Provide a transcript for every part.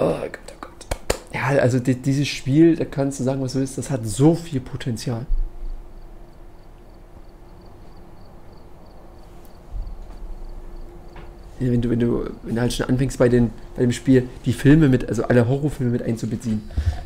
Oh Gott, oh Gott. Ja, also dieses Spiel, da kannst du sagen, was du willst, das hat so viel Potenzial. Wenn du halt schon anfängst bei dem Spiel, die Filme also alle Horrorfilme mit einzubeziehen.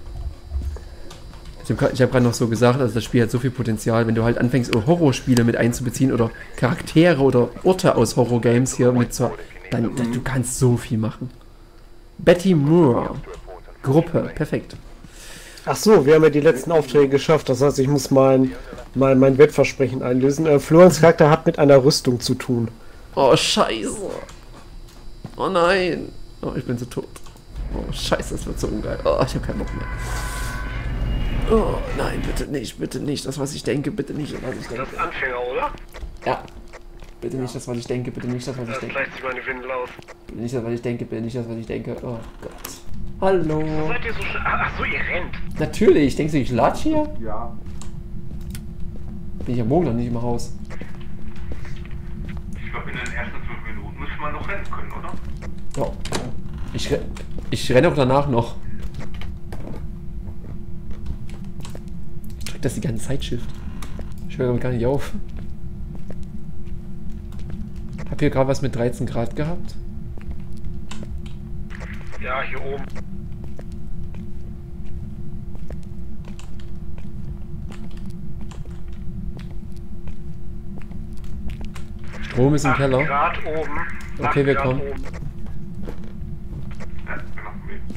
Ich habe gerade noch so gesagt, also das Spiel hat so viel Potenzial, wenn du halt anfängst, Horrorspiele mit einzubeziehen oder Charaktere oder Orte aus Horrorgames hier mit so, dann du kannst so viel machen. Betty Moore. Gruppe, perfekt. Ach so, wir haben ja die letzten Aufträge geschafft, das heißt, ich muss mein Wettversprechen einlösen. Florians Charakter hat mit einer Rüstung zu tun. Oh, scheiße. Oh nein. Oh, ich bin so tot. Oh, scheiße, das wird so ungeil. Oh, ich habe keinen Bock mehr. Oh, nein, bitte nicht. Das, was ich denke, bitte nicht, das, was ich denke. Das ist Anfänger, oder? Ja. Bitte nicht das, was ich denke, bitte nicht das, was ich denke. Vielleicht sich meine Windel aus. Bitte nicht das, was ich denke, bitte nicht das, was ich denke. Oh Gott. Hallo. Seid ihr so schnell? Ach so, ihr rennt. Natürlich. Denkst du, ich latsch hier? Ja. Bin ich ja morgen noch nicht im Haus. Ich glaube, in den ersten 5 Minuten müssen wir noch rennen können, oder? Ja. Ich renne auch danach noch. Ich drück das die ganze Zeit Shift. Ich höre damit gar nicht auf. Hab hier gerade was mit 13 Grad gehabt? Ja, hier oben. Strom ist im 8 Keller. Grad oben. Okay, 8 wir Grad kommen. oben. Ja, genau.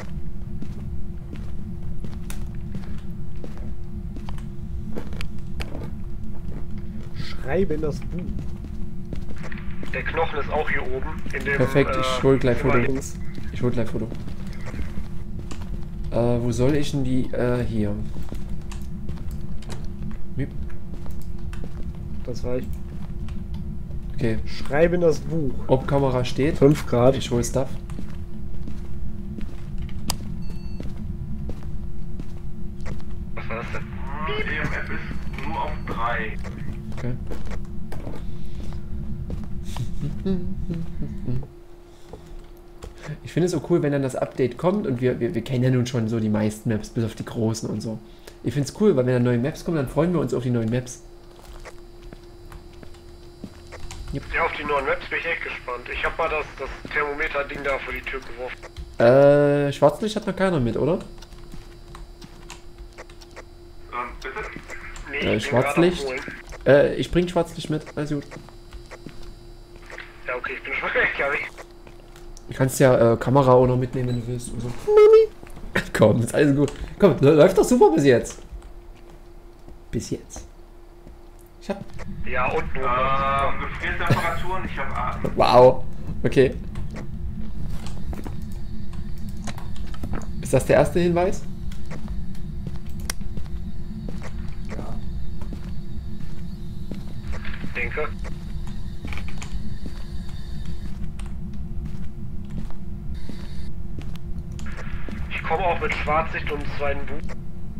Schreibe in das Buch. Der Knochen ist auch hier oben. In dem, Perfekt, ich hol gleich Foto. Links. Ich hol gleich Foto. Wo soll ich denn die, hier. Miep. Das reicht. Okay. Schreibe in das Buch. Ob Kamera steht. 5 Grad. Ich hol Stuff. Was war das denn? EMF ist nur auf 3. Okay. Ich finde es so cool, wenn dann das Update kommt und wir kennen ja nun schon so die meisten Maps, bis auf die großen und so. Ich finde es cool, weil wenn dann neue Maps kommen, dann freuen wir uns auf die neuen Maps. Ja, auf die neuen Maps bin ich echt gespannt. Ich habe mal das Thermometer-Ding da vor die Tür geworfen. Schwarzlicht hat noch keiner mit, oder? Bitte? Nee, ich bin Schwarzlicht? gerade am Holen. Ich bring Schwarzlicht mit, also gut. Ja, okay, ich bin schon weg, ja. Du kannst ja Kamera auch noch mitnehmen, wenn du willst. Und so. Mami! Komm, ist alles gut. Komm, läuft doch super bis jetzt. Bis jetzt. Ich hab... Ja, und nur. Gefriertemperaturen, ich habe Wow. Okay. Ist das der erste Hinweis? Ja. Denke. Ich komme auch mit Schwarzlicht und einem zweiten Buch.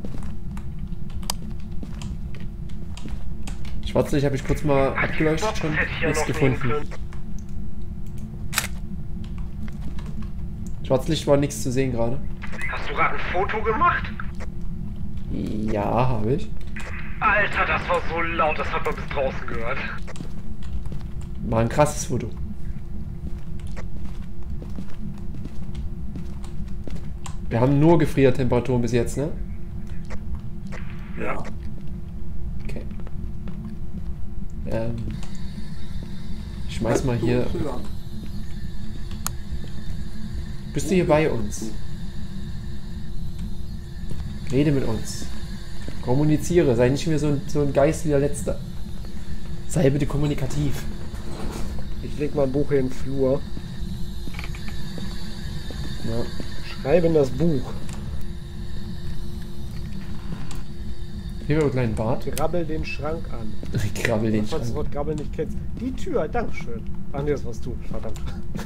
Schwarzlicht habe ich kurz mal abgeleuchtet, schon Hätte ich ja nichts noch nehmen gefunden. können. Schwarzlicht war nichts zu sehen gerade. Hast du gerade ein Foto gemacht? Ja, habe ich. Alter, das war so laut, das hat man bis draußen gehört. War ein krasses Foto. Wir haben nur Gefriertemperaturen bis jetzt, ne? Ja. Okay. Ich schmeiß mal hier. Bist du hier bei uns? Rede mit uns. Kommuniziere. Sei nicht mehr so ein Geist wie der Letzte. Sei bitte kommunikativ. Ich leg mal ein Buch hier in den Flur. Ja. Schreibe in das Buch. Hier wir einen kleinen Bart. Grabbel den Schrank an. Ich krabbel den Falls du das Schrank. Wort Grabbel nicht kennst. Die Tür, Dankeschön. Ach nee, das warst du. Verdammt.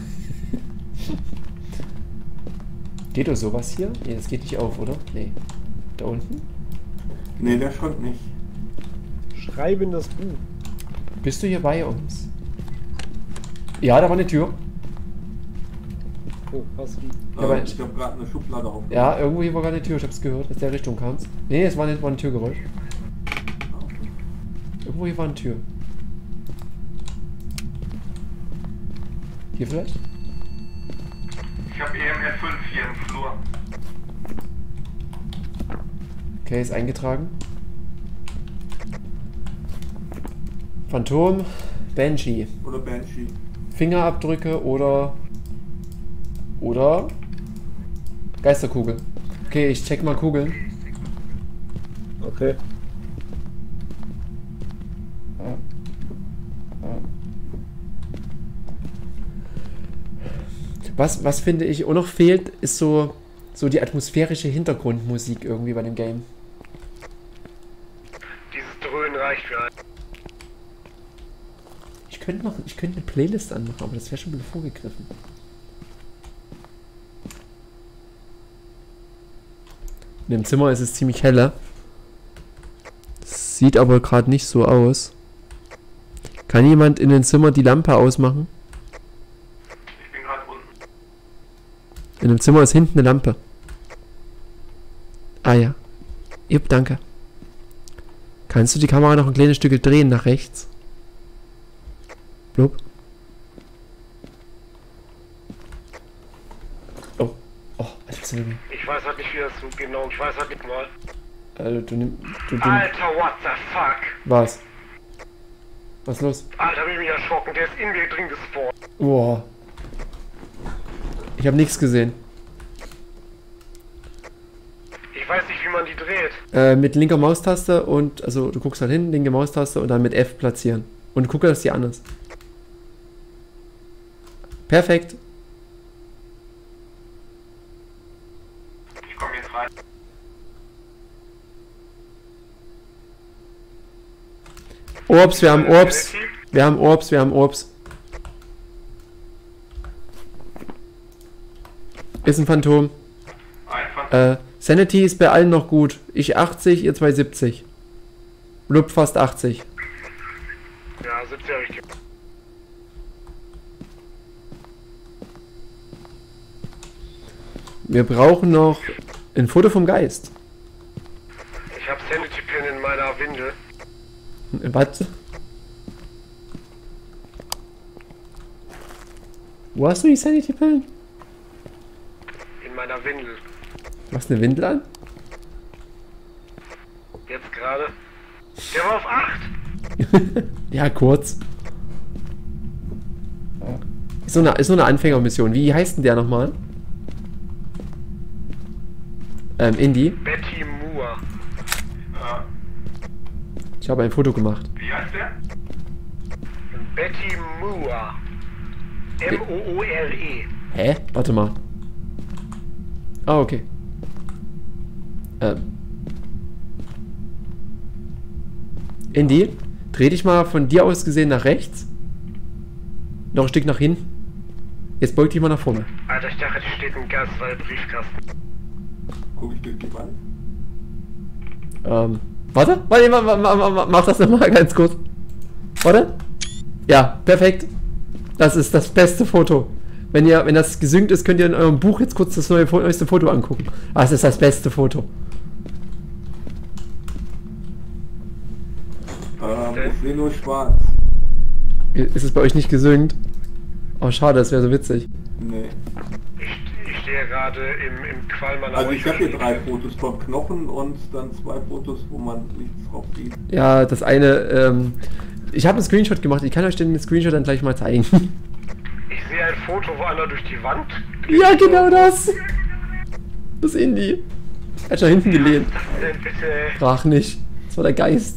Geht doch sowas hier? Nee, das geht nicht auf, oder? Nee. Da unten? Nee, der Schrank nicht. Schreibe in das Buch. Bist du hier bei uns? Ja, da war eine Tür. Oh, hast du. Ich habe gerade eine Schublade auf. Ja, irgendwo hier war gerade eine Tür, ich hab's gehört, aus der Richtung kam's. Nee, es war nicht, war ein Türgeräusch. Irgendwo hier war eine Tür. Hier vielleicht? Ich habe EMF 5 hier im Flur. Okay, ist eingetragen. Phantom, Banshee. Oder Banshee. Fingerabdrücke oder Geisterkugel. Okay, ich check mal Kugeln. Okay. Was finde ich auch noch fehlt, ist so die atmosphärische Hintergrundmusik irgendwie bei dem Game. Dieses Dröhnen reicht für einen. Ich könnte eine Playlist anmachen, aber das wäre schon wieder vorgegriffen. In dem Zimmer ist es ziemlich heller. Sieht aber gerade nicht so aus. Kann jemand in dem Zimmer die Lampe ausmachen? Ich bin gerade unten. In dem Zimmer ist hinten eine Lampe. Ah ja. Jupp, danke. Kannst du die Kamera noch ein kleines Stück drehen nach rechts? Blub. Oh. Oh, was willst du denn? Ich weiß halt nicht, wie das so genau. Ich weiß halt nicht mal. Also, du Alter, what the fuck? Was? Was ist los? Alter, bin ich mich erschrocken. Der ist in mir drin gespawnt. Boah. Ich habe nichts gesehen. Ich weiß nicht, wie man die dreht. Mit linker Maustaste und, also du guckst halt hin, linke Maustaste und dann mit F platzieren. Und gucke, dass die an ist. Perfekt. Ich komme jetzt rein. Orbs, wir haben Orbs. Wir haben Orbs, wir haben Orbs. Ist ein Phantom. Sanity ist bei allen noch gut. Ich 80, ihr 270. Blub fast 80. Ja, 70 habe ich. Wir brauchen noch ein Foto vom Geist. Ich habe Sanity Pin in meiner Windel. Was? Wo hast du die Sanity Pillen? In meiner Windel. Du hast eine Windel an? Jetzt gerade. Der war auf 8. Ja, kurz. Ist so eine Anfängermission. Wie heißt denn der nochmal? Indy. Betty Moore. Ich habe ein Foto gemacht. Wie heißt der? Betty Moore. M-O-O-R-E. Hä? Warte mal. Ah, okay. Indy, dreh dich mal von dir aus gesehen nach rechts. Noch ein Stück nach hinten. Jetzt beug dich mal nach vorne. Alter, ich dachte, hier steht ein Gas, weil Briefkasten. Guck ich durch die Wand? Warte, mach das nochmal ganz kurz. Warte. Ja, perfekt. Das ist das beste Foto. Wenn das gesynkt ist, könnt ihr in eurem Buch jetzt kurz das neueste Foto angucken. Das ist das beste Foto. Ich sehe nur schwarz. Ist es bei euch nicht gesynkt? Oh, schade, das wäre so witzig. Nee. Ich stehe gerade im Qualm meiner Also ich habe hier 3 Fotos vom Knochen und dann 2 Fotos, wo man nichts drauf sieht. Ja, das eine, ich habe einen Screenshot gemacht. Ich kann euch den Screenshot dann gleich mal zeigen. Ich sehe ein Foto, wo einer durch die Wand. Ja, genau das. Das Indy. Er hat schon hinten gelehnt. Bitte. Frag nicht. Das war der Geist.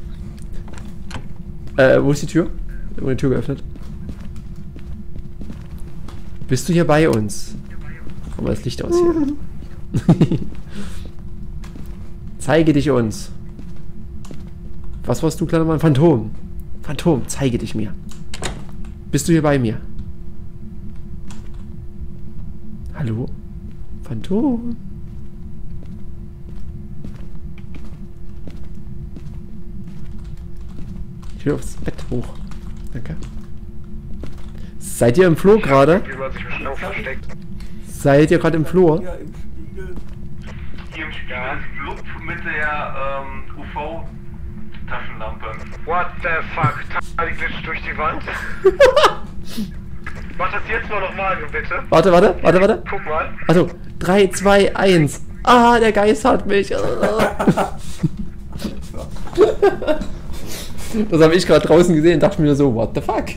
Wo ist die Tür? Ich habe die Tür geöffnet. Bist du hier bei uns? Mach mal das Licht aus hier. Zeige dich uns. Was warst du, kleiner Mann? Phantom. Phantom, zeige dich mir. Bist du hier bei mir? Hallo? Phantom? Ich will aufs Bett hoch. Danke. Seid ihr im Flur gerade? Wie man sich im Schrank versteckt. Seid ihr gerade im Flur? Ja, im Spiegel. Hier im Spiegel ist Blub mit der UV-Taschenlampe. What the fuck? Die glitscht durch die Wand. Mach das jetzt mal nochmal, bitte. Warte. Guck mal. Also, 3, 2, 1. Ah, der Geist hat mich. Das habe ich gerade draußen gesehen und dachte mir so, what the fuck?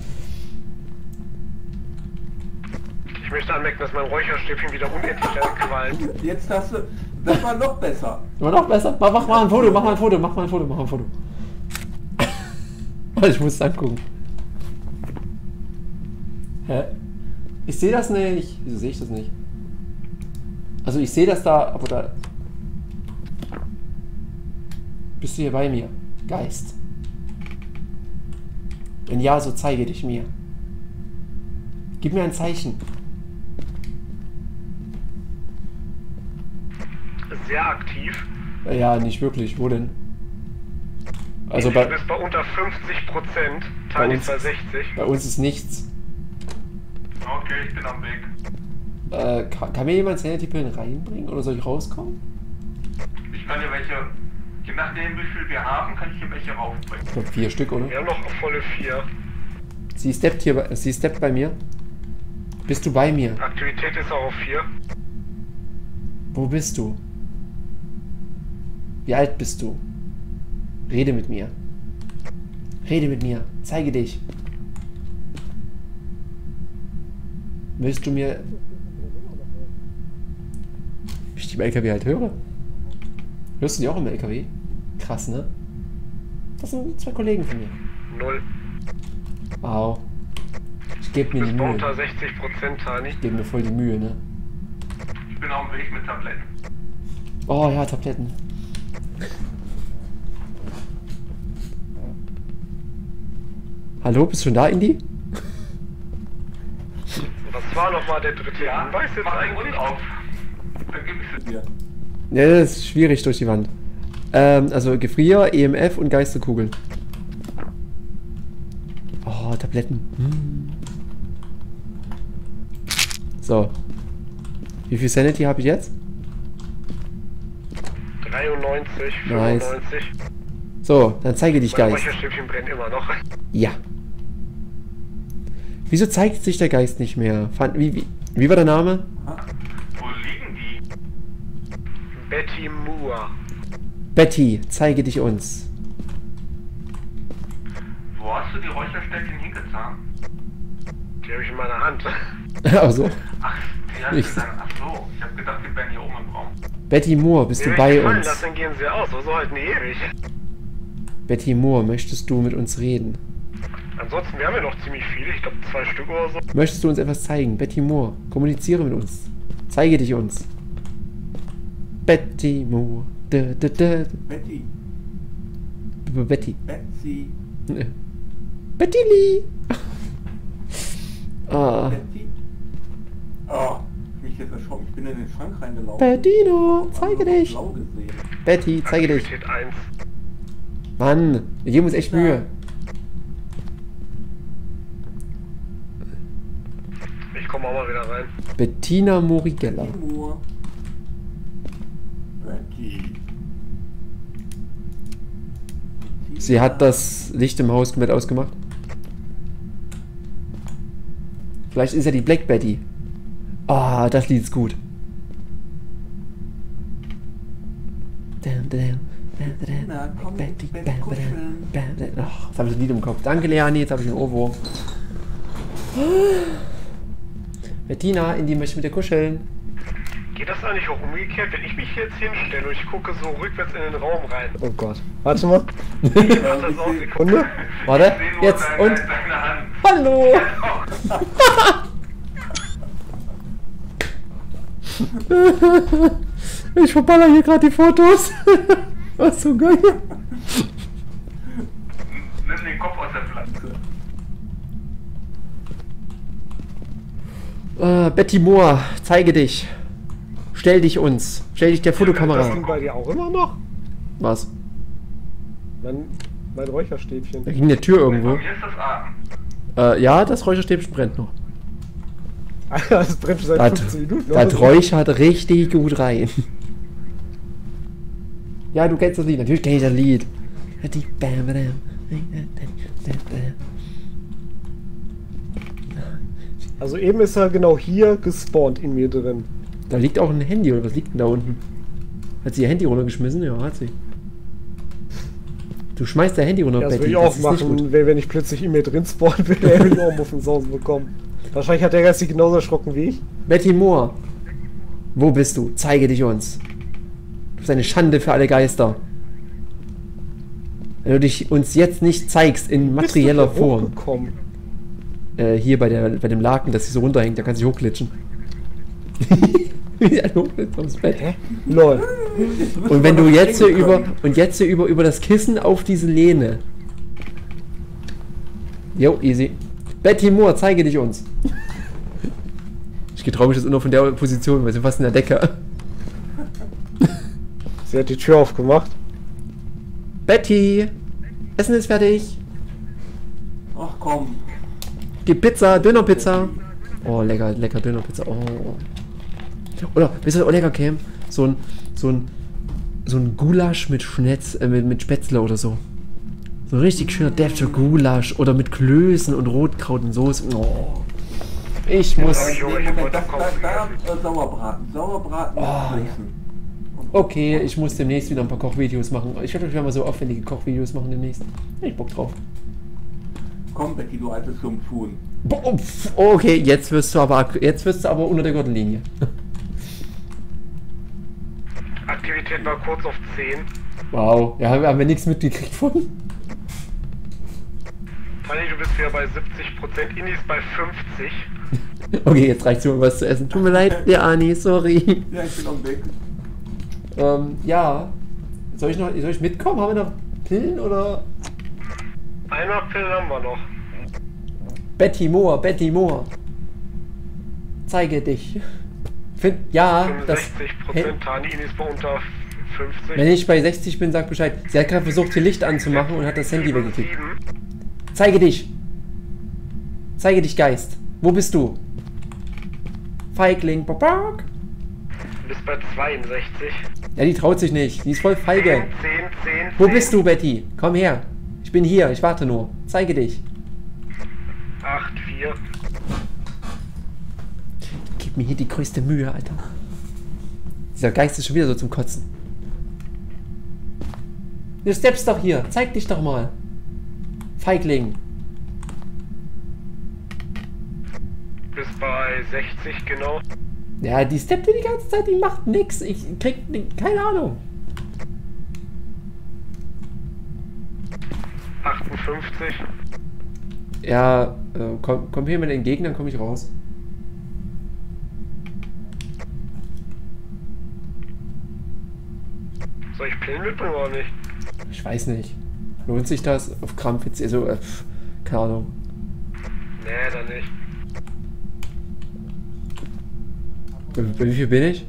Ich möchte anmerken, dass mein Räucherstäbchen wieder unendlich qualmt. Jetzt hast du... Das war noch besser. War noch besser? Mach mal ein Foto, mach mal ein Foto. Ich muss es angucken. Hä? Ich sehe das nicht. Wieso sehe ich das nicht? Also ich sehe das da, aber da... Bist du hier bei mir? Geist. Wenn ja, so zeige dich mir. Gib mir ein Zeichen. Sehr aktiv. Ja, nicht wirklich. Wo denn? Also Du bist bei unter 50%, Tani ist bei 60. bei uns ist nichts. Okay, ich bin am Weg. Kann mir jemand Sanity-Pillen reinbringen oder soll ich rauskommen? Ich kann dir welche, je nachdem wie viel wir haben, kann ich dir welche raufbringen. Ich glaube 4 Stück, oder? Wir haben noch volle 4. Sie steppt bei mir. Bist du bei mir? Aktivität ist auch auf 4. Wo bist du? Wie alt bist du? Rede mit mir. Zeige dich. Willst du mir... Wie ich die im LKW halt höre? Hörst du die auch im LKW? Krass, ne? Das sind 2 Kollegen von mir. 0. Wow. Ich gebe mir Du die bist bei Mühe. unter 60%, Tani. Ich gebe mir voll die Mühe, ne? Ich bin auf dem Weg mit Tabletten. Oh ja, Tabletten. Hallo, bist du schon da, Indy? Was war nochmal der dritte Hinweis jetzt mach den eigentlich? Mund auf. Dann gib ich es dir. Ja, das ist schwierig durch die Wand. Also Gefrier, EMF und Geisterkugel. Oh, Tabletten. So. Wie viel Sanity habe ich jetzt? 93, Nice. 95. So, dann zeige dich, Mein Geist. Räucherstäbchen brennt immer noch. Ja. Wieso zeigt sich der Geist nicht mehr? Wie war der Name? Wo liegen die? Betty Moore. Betty, zeige dich uns. Wo hast du die Räucherstäbchen hingetan? Die habe ich in meiner Hand. Also, Ach, die hast Nichts. du dann. Ach so, ich hab gedacht, die wären hier oben im Raum. Betty Moore, bist du Wenn bei ich fallen uns? lasse, dann gehen sie aus. So halt nie ewig. Betty Moore, möchtest du mit uns reden? Ansonsten, wir haben ja noch ziemlich viele. Ich glaube 2 Stück oder so. Möchtest du uns etwas zeigen? Betty Moore, kommuniziere mit uns. Zeige dich uns. Betty Moore. Betty. Betty. Betsy. Betty Lee. Ah. Betty. Oh, ich mich jetzt erschrocken. Ich bin in den Schrank reingelaufen. Bettino, Hab zeige nur dich. Blau gesehen. Betty, zeige dich. Aktivität 1. Mann, wir geben uns echt Mühe. Ich komme auch mal wieder rein. Bettina Morigella. Timur. Betty. Sie hat das Licht im Haus komplett ausgemacht. Vielleicht ist ja die Black Betty. Ah, das Lied ist gut. Na, komm, Betty, Bett bam, kuscheln. bam, bam. Ach, jetzt habe ich das Lied im Kopf. Danke, Leani, jetzt habe ich einen Ohrwurm. Bettina, Indy möchte mit dir kuscheln. Geht das eigentlich auch umgekehrt, wenn ich mich jetzt hinstelle und ich gucke so rückwärts in den Raum rein? Oh Gott. Warte mal. Wie macht das aus? Sekunde. Warte, Ich seh nur jetzt und... deine Hand. Hallo! Ich verballer hier gerade die Fotos. Was so geil. Nimm den Kopf aus der Pflanze. Betty Moore, zeige dich. Stell dich uns. Stell dich der Das Fotokamera. ging bei dir auch immer noch? Was? Mein Räucherstäbchen. Da ging eine Tür Bei irgendwo. mir ist das Atmen. Ja, das Räucherstäbchen brennt noch. Das brennt schon seit 15 Minuten. Da räuchert richtig gut rein. Ja, du kennst das Lied. Natürlich kenn ich das Lied. Also eben ist er genau hier gespawnt in mir drin. Da liegt auch ein Handy, oder was liegt denn da unten? Hat sie ihr Handy runtergeschmissen? Ja, hat sie. Du schmeißt dein Handy runter, Ja, das Betty. würde ich auch machen, wenn ich plötzlich in mir drin spawnen will, der will ich auch Muffen Sausen bekommen. Wahrscheinlich hat der Rest sich genauso erschrocken wie ich. Betty Moore, wo bist du? Zeige dich uns. Du bist eine Schande für alle Geister. Wenn du dich uns jetzt nicht zeigst in materieller Form. Hier bei dem Laken, das hier so runterhängt, da kannst du dich hochglitschen. Wie ein Hochglitsch aufs Bett. Hä? Lol. Und wenn du jetzt so über das Kissen auf diese Lehne. Jo, easy. Betty Moore, zeige dich uns. Ich getraue mich das nur von der Position, weil sie fast in der Decke. Sie hat die Tür aufgemacht. Betty! Essen ist fertig. Ach komm. Die Pizza, Dönerpizza. Oh, lecker, lecker Dönerpizza. Oh. Oder, wisst ihr, was auch lecker käme? So ein Gulasch mit mit Spätzle oder so. So ein richtig schöner deftiger Gulasch. Oder mit Klößen und Rotkraut und Soße. Oh. Ich muss... Sauerbraten. Sauerbraten mit Klößen. Okay, ich muss demnächst wieder ein paar Kochvideos machen. Ich werde euch mal so aufwendige Kochvideos machen demnächst. Hab ich Bock drauf. Komm, Becky, du altes Sumpfhuhn. Okay, jetzt wirst du aber unter der Gürtellinie. Aktivität war kurz auf 10. Wow, ja, haben wir nichts mitgekriegt von. Fanny, du bist wieder bei 70%, Inni ist bei 50. Okay, jetzt reicht's mir was zu essen. Tut mir leid, der Ani, sorry. Ja, ich bin auch weg. Ja. Soll ich mitkommen? Haben wir noch Pillen oder? Einmal Pillen haben wir noch. Betty Moore. Zeige dich. Ja, 65%, Tani, Inni ist bei unter 50. Wenn ich bei 60 bin, sag Bescheid. Sie hat gerade versucht, hier Licht anzumachen und hat das Handy weggekickt. Zeige dich. Zeige dich, Geist. Wo bist du? Feigling. Du bist bei 62. Ja, die traut sich nicht. Die ist voll feige. 10. Wo bist du, Betty? Komm her. Ich bin hier. Ich warte nur. Zeige dich. 8, 4. Gib mir hier die größte Mühe, Alter. Dieser Geist ist schon wieder so zum Kotzen. Du steppst doch hier. Zeig dich doch mal. Feigling. Du bist bei 60, genau. Ja, die steppt hier die ganze Zeit, die macht nix. Ich krieg keine Ahnung. 58. Ja, komm hier mit den Gegnern, komm ich raus. Soll ich Pillen mitbringen oder nicht? Ich weiß nicht. Lohnt sich das? Auf Krampf jetzt, also, keine Ahnung. Nee, dann nicht. Bei wie viel bin ich?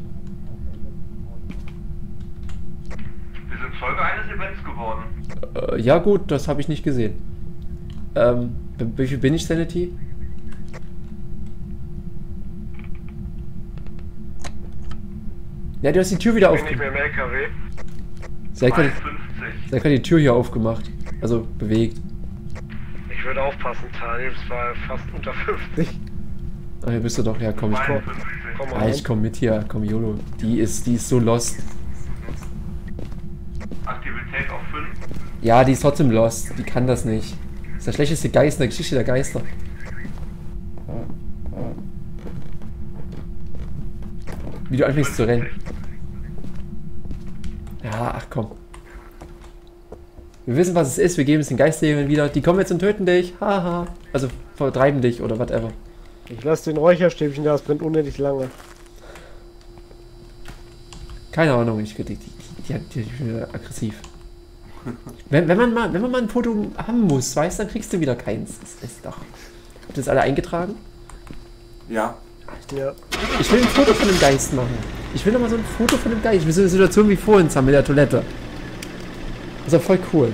Wir sind Zeuge eines Events geworden. Ja gut, das habe ich nicht gesehen. Bei wie viel bin ich, Sanity? Ja, du hast die Tür wieder Bin nicht mehr im LKW. Sie hat gerade die Tür hier aufgemacht. Also bewegt. Ich würde aufpassen, Tani, das war fast unter 50. Ah, hier bist du doch. Ja, komm, ich komm. Komm mal Ah, rein. ich komm mit hier. Komm, YOLO. Die ist so lost. Aktivität auf 5. Ja, die ist trotzdem lost. Die kann das nicht. Das ist der schlechteste Geist in der Geschichte der Geister. Wie du anfängst zu rennen. Ja, ach komm. Wir wissen, was es ist. Wir geben es den Geistjägern wieder. Die kommen jetzt und töten dich. Haha. Also vertreiben dich oder whatever. Ich lasse den Räucherstäbchen da, es brennt unendlich lange. Keine Ahnung. Die ist wieder aggressiv. Wenn man mal ein Foto haben muss, weißt du, dann kriegst du wieder keins. Das ist doch. Habt ihr das alle eingetragen? Ja. Ja. Ich will ein Foto von dem Geist machen. Ich will noch mal so ein Foto von dem Geist. Ich will so eine Situation wie vorhin haben mit der Toilette. Das ist doch voll cool.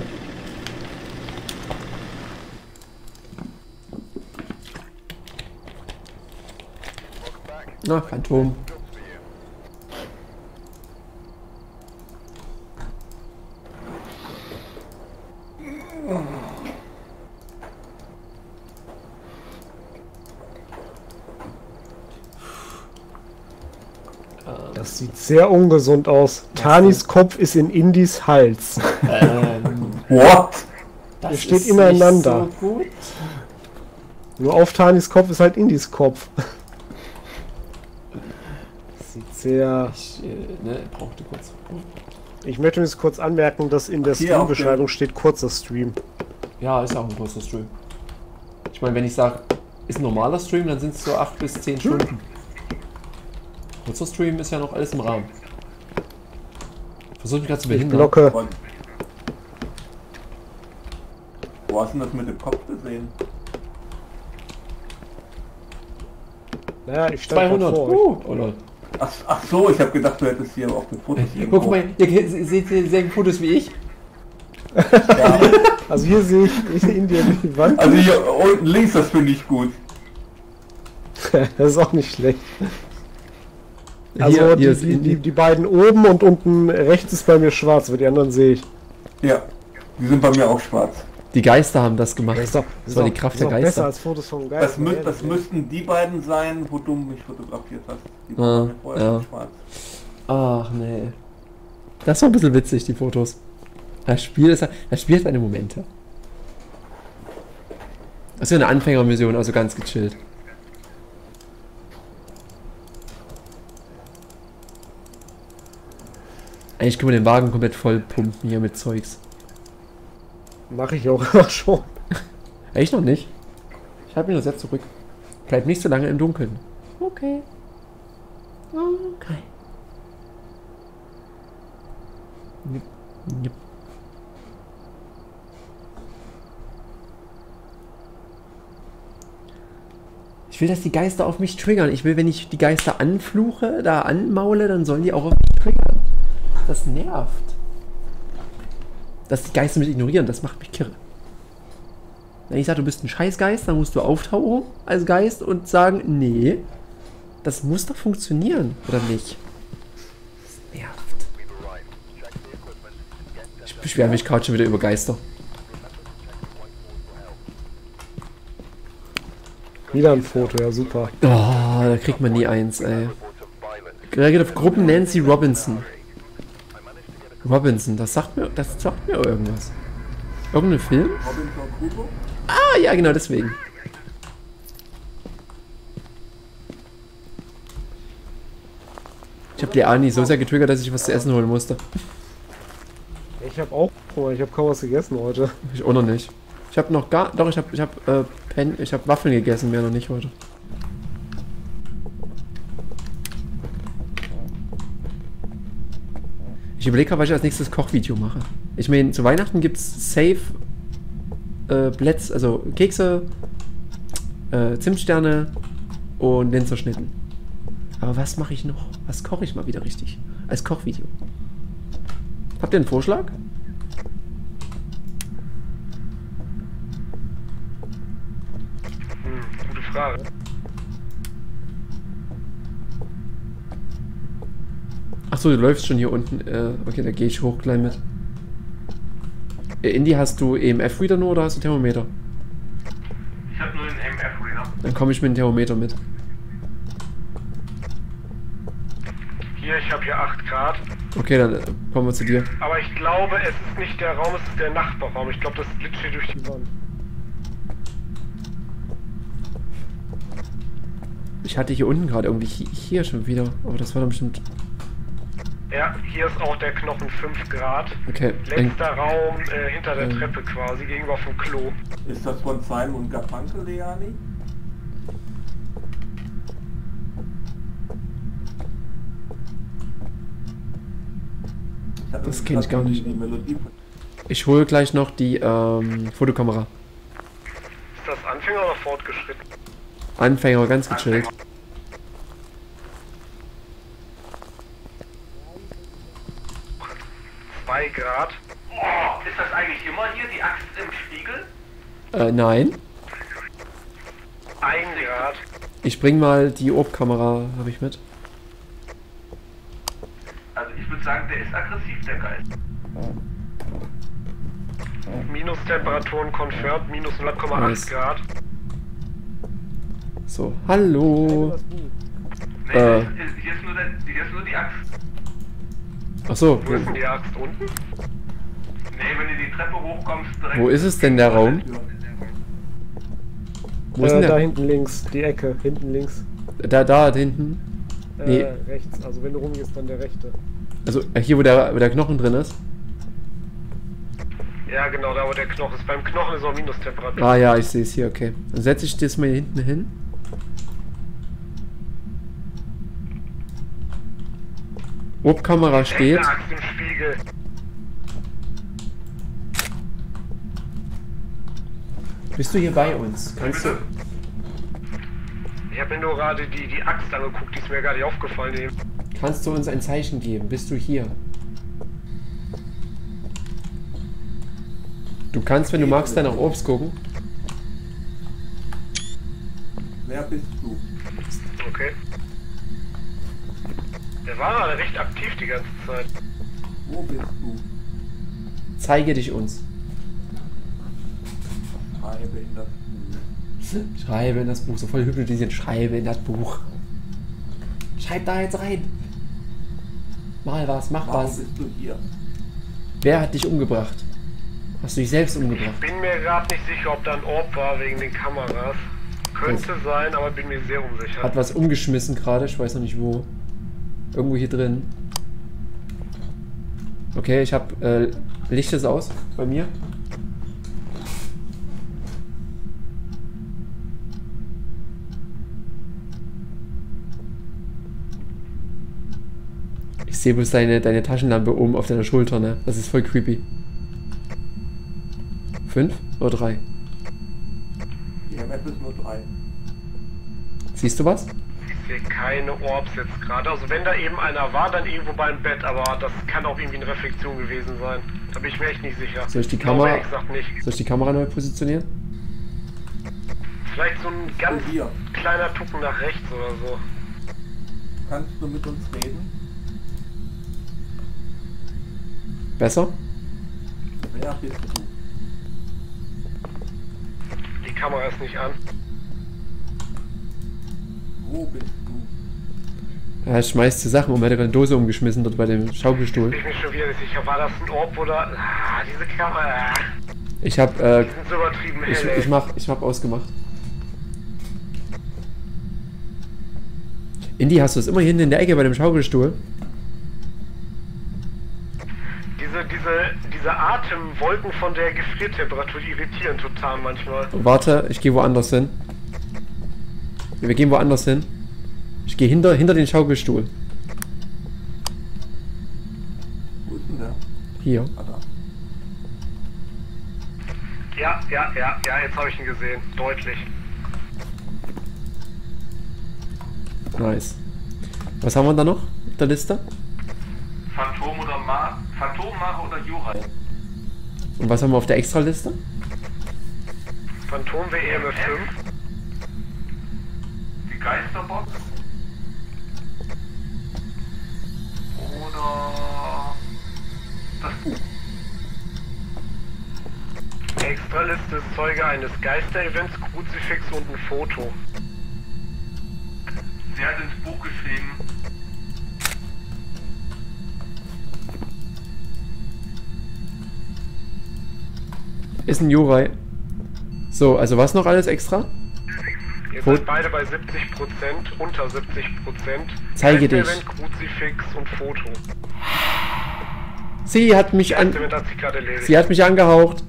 Na, Phantom. Das sieht sehr ungesund aus. Tanis Kopf ist in Indis Hals. What? Der steht ineinander. Nicht so gut. Nur auf Tanis Kopf ist halt Indis Kopf. Das sieht sehr... Brauchte kurz. Ich möchte jetzt kurz anmerken, dass in der Hier Stream-Beschreibung steht kurzer Stream. Ja, ist auch ein kurzer Stream. Ich meine, wenn ich sage, ist ein normaler Stream, dann sind es so 8 bis 10 Stunden. Kurzer Stream ist ja noch alles im Rahmen. Versuch mich gerade zu Ich behindern. blocke. Wo hast du das mit dem Kopf gesehen? Naja, ich stand 200. vor euch. Oh lol. Ach so, ich habe gedacht, du hättest hier auf den Fotos irgendwo. Guck mal, ihr seht dieselben Fotos wie ich. Ja, Also hier sehe ich in dir die Wand. also hier unten links, das finde ich gut. Das ist auch nicht schlecht. Also Hier ist die beiden oben und unten rechts ist bei mir schwarz, aber die anderen sehe ich. Ja, die sind bei mir auch schwarz. die Geister haben das gemacht. Das ist doch, Das war die Kraft der besser Geister. als Fotos vom Geist. Das müssten die beiden sein, wo du mich fotografiert hast. Die Ah, waren vorher ja. schon schwarz. Ach nee. Das war ein bisschen witzig, die Fotos. Das Spiel hat seine Momente. Das ist ja eine Anfängermission, also ganz gechillt. Eigentlich können wir den Wagen komplett voll pumpen hier mit Zeugs. Mache ich auch schon. Echt noch nicht? Ich halte mich noch sehr zurück. Bleib nicht so lange im Dunkeln. Okay. Okay. Jip, jip. Ich will, dass die Geister auf mich triggern. Ich will, wenn ich die Geister anfluche, da anmaule, dann sollen die auch auf mich triggern. Das nervt. Dass die Geister mich ignorieren, das macht mich kirre. Wenn ich sage, du bist ein Scheißgeist, dann musst du auftauchen als Geist und sagen, nee, das muss doch funktionieren, oder nicht? Das nervt. Ich beschwere mich gerade schon wieder über Geister. Wieder ein Foto, ja super. Oh, da kriegt man nie eins, ey. Geregelt auf Gruppen Nancy Robinson. Robinson, das sagt mir irgendwas. Irgendein Film? Robinson Crusoe? Ah, ja, genau, deswegen. Ich habe die Ani so sehr getriggert, dass ich was zu essen holen musste. Ich habe auch Hunger, ich habe kaum was gegessen heute. Ich auch noch nicht. Ich habe noch gar... Doch, ich habe Waffeln gegessen, mehr noch nicht heute. Ich überlege gerade, was ich als nächstes Kochvideo mache. Ich meine, zu Weihnachten gibt's safe Blätz, also Kekse, Zimtsterne und Linzerschnitten. Aber was mache ich noch? Was koche ich mal wieder richtig? Als Kochvideo. Habt ihr einen Vorschlag? Gute Frage. Achso, du läufst schon hier unten. Okay, da gehe ich hoch gleich mit. Indy, hast du EMF-Reader nur oder hast du Thermometer? Ich habe nur den MF-Reader. Dann komme ich mit dem Thermometer mit. Hier, ich habe hier 8 Grad. Okay, dann kommen wir zu dir. Aber ich glaube, es ist nicht der Raum, es ist der Nachbarraum. Ich glaube, das glitscht hier durch die Wand. Ich hatte hier unten gerade irgendwie hier schon wieder. Aber das war dann bestimmt... Ja, hier ist auch der Knochen 5 Grad. Okay. Letzter Raum hinter der Treppe quasi, gegenüber vom Klo. Ist das von Simon und Garfunkel, Leani? Das kenn ich gar nicht. Die Melodie. Ich hole gleich noch die Fotokamera. Ist das Anfänger oder fortgeschritten? Anfänger, ganz gechillt. Zwei Grad. Oh, ist das eigentlich immer hier die Axt im Spiegel? Nein. 1 Grad. Ich bring mal die Orbkamera, habe ich mit. Also ich würde sagen, der ist aggressiv, der Geist. Minustemperaturen confirmed, minus 0,8 Nice. Grad. So, hallo. Nee, hier ist nur die Axt. Achso, Wo ist denn die Axt? Unten? Nee, wenn du die Treppe hochkommst, direkt... wo ist es denn der Raum? Wo ist denn Da der? hinten links, die Ecke, hinten links. Da hinten. Nee. Rechts, also wenn du rumgehst, dann der rechte. Also hier, wo der Knochen drin ist. Ja, genau, da wo der Knochen ist. Beim Knochen ist auch Minustemperatur. Ah ja, ich sehe es hier, okay. Dann setze ich das mal hier hinten hin. Orbkamera steht. Echte Axt im Spiegel. Bist du hier bei uns? Kannst du... Ich habe mir nur gerade die Axt angeguckt, die ist mir gar nicht aufgefallen eben. Kannst du uns ein Zeichen geben? Bist du hier? Du kannst, wenn du magst, dann nach Orbs gucken. Wer bist du? Okay. Der war gerade recht aktiv die ganze Zeit. Wo bist du? Zeige dich uns. Schreibe in das Buch. Schreibe in das Buch. So voll hypnotisiert. Schreibe in das Buch. Schreib da jetzt rein. Mal was, mach Warum was. bist du hier? Wer hat dich umgebracht? Hast du dich selbst umgebracht? Bin mir gerade nicht sicher, ob da ein Orb war wegen den Kameras. Könnte sein, aber bin mir sehr unsicher. Hat was umgeschmissen gerade. Ich weiß noch nicht wo. Irgendwo hier drin. Okay, ich hab... Licht ist aus bei mir. Ich sehe bloß deine Taschenlampe oben auf deiner Schulter, ne? Das ist voll creepy. 5 oder 3? Die Map ist nur 3. Siehst du was? Ich sehe keine Orbs jetzt gerade. Also wenn da eben einer war, dann irgendwo beim Bett, aber das kann auch irgendwie eine Reflexion gewesen sein. Da bin ich mir echt nicht sicher. Soll ich die Glaube Kamera, ehrlich gesagt nicht. soll ich die Kamera neu positionieren? Vielleicht so ein ganz Oh, hier. kleiner Tucken nach rechts oder so. Kannst du mit uns reden? Besser? Wer bist du? Die Kamera ist nicht an. Wo bist du? Er schmeißt die Sachen um. Er hat gerade eine Dose umgeschmissen dort bei dem Schaukelstuhl. Bin ich mir schon wieder nicht sicher. War das ein Orb oder... Ah, diese Kamera... Ich hab, Die sind so übertrieben hell, ey. ich hab ausgemacht. Indy, hast du es immer hinten in der Ecke bei dem Schaukelstuhl? Diese Atemwolken von der Gefriertemperatur, die irritieren total manchmal. Warte, ich gehe woanders hin. Wir gehen woanders hin. Ich gehe hinter den Schaukelstuhl. Wo ist denn der? Hier. Ah, da. Ja, jetzt habe ich ihn gesehen. Deutlich. Nice. Was haben wir da noch auf der Liste? Phantom oder Phantommacher oder Jurai. Und was haben wir auf der Extraliste? Phantom WEMF 5. Die Geisterbox. Oder das Buch. Extraliste ist Zeuge eines Geister-Events, Kruzifix und ein Foto. Sie hat ins Buch geschrieben. Ist ein Jurai. So, also was noch alles extra? Ihr Fo- seid beide bei 70%, unter 70%. Zeige dich. Geister-Event, Kruzifix und Foto. Sie hat mich Das an... Event hat sich gerade erledigt. Sie hat mich angehaucht.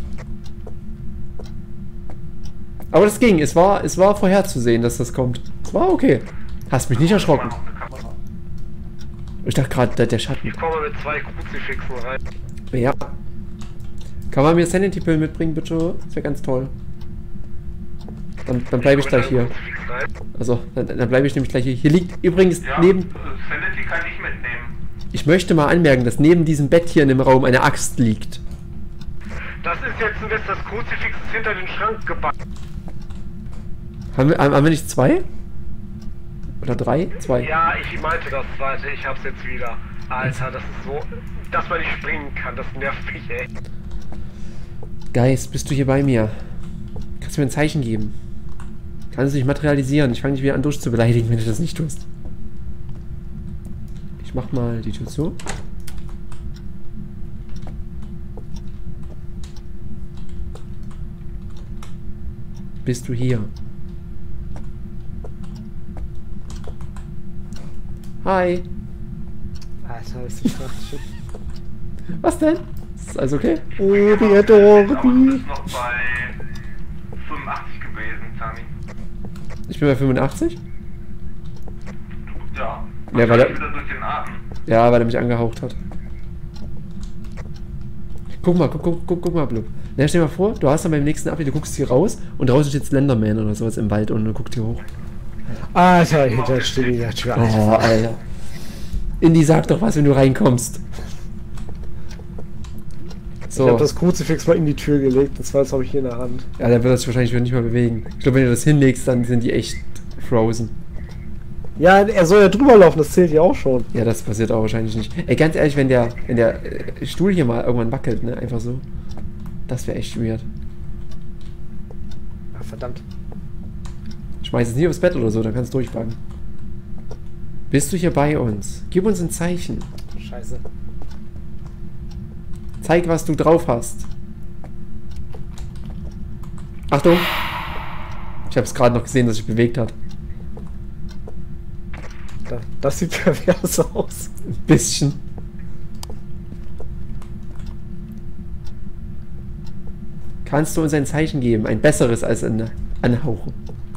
Aber das ging. Es war vorherzusehen, dass das kommt. Es war okay. Hast mich nicht erschrocken. Auf der Kamera. Ich dachte gerade, der Schatten. Ich komme mit 2 Kruzifixen rein. Ja. Kann man mir Sanity Pill mitbringen, bitte? Das wäre ganz toll. Dann bleibe ich gleich hier. Kruzifix rein. Also, dann bleibe ich nämlich gleich hier. Hier liegt übrigens Ja, neben... Sanity kann ich mitnehmen. Ich möchte mal anmerken, dass neben diesem Bett hier in dem Raum eine Axt liegt. Das ist jetzt das Kruzifix ist hinter den Schrank gebacken. Haben wir nicht 2? Oder 3? 2? Ja, ich meinte das zweite, ich hab's jetzt wieder. Alter, das ist so, dass man nicht springen kann, das nervt mich, ey. Geist, bist du hier bei mir? Kannst du mir ein Zeichen geben? Kannst du dich materialisieren? Ich fange dich wieder an durchzubeleidigen, wenn du das nicht tust. Ich mach mal die Tür zu. Bist du hier? Hi. Alter, ist das schön. Was denn? Ist alles okay? Oh, die Aber du Adorbi. bist noch bei 85 gewesen, Tami. Ich bin bei 85? Ja. Ja, weil er- wieder durch den Atem. Ja, weil er mich angehaucht hat. Guck mal, Blub. Na, stell dir mal vor, du hast dann beim nächsten Update, du guckst hier raus und draußen steht Slenderman oder sowas im Wald und du guckst hier hoch. Alter, hinter steht die Tür. Oh, Alter. Indy, sag doch was, wenn du reinkommst. Ich habe So. das Kruzifix mal in die Tür gelegt, das war jetzt habe ich hier in der Hand. Ja, dann wird das sich wahrscheinlich wieder nicht mehr bewegen. Ich glaube, wenn du das hinlegst, dann sind die echt frozen. Ja, er soll ja drüber laufen, das zählt ja auch schon. Ja, das passiert auch wahrscheinlich nicht. Ey, ganz ehrlich, wenn der Stuhl hier mal irgendwann wackelt, ne, einfach so. Das wäre echt weird. Ah, verdammt. Schmeiß es nie aufs Bett oder so, dann kannst du durchpacken. Bist du hier bei uns? Gib uns ein Zeichen. Scheiße. Zeig, was du drauf hast. Achtung! Ich habe es gerade noch gesehen, dass sich bewegt hat. Das sieht pervers aus. Ein bisschen. Kannst du uns ein Zeichen geben? Ein besseres als ein Anhauchen.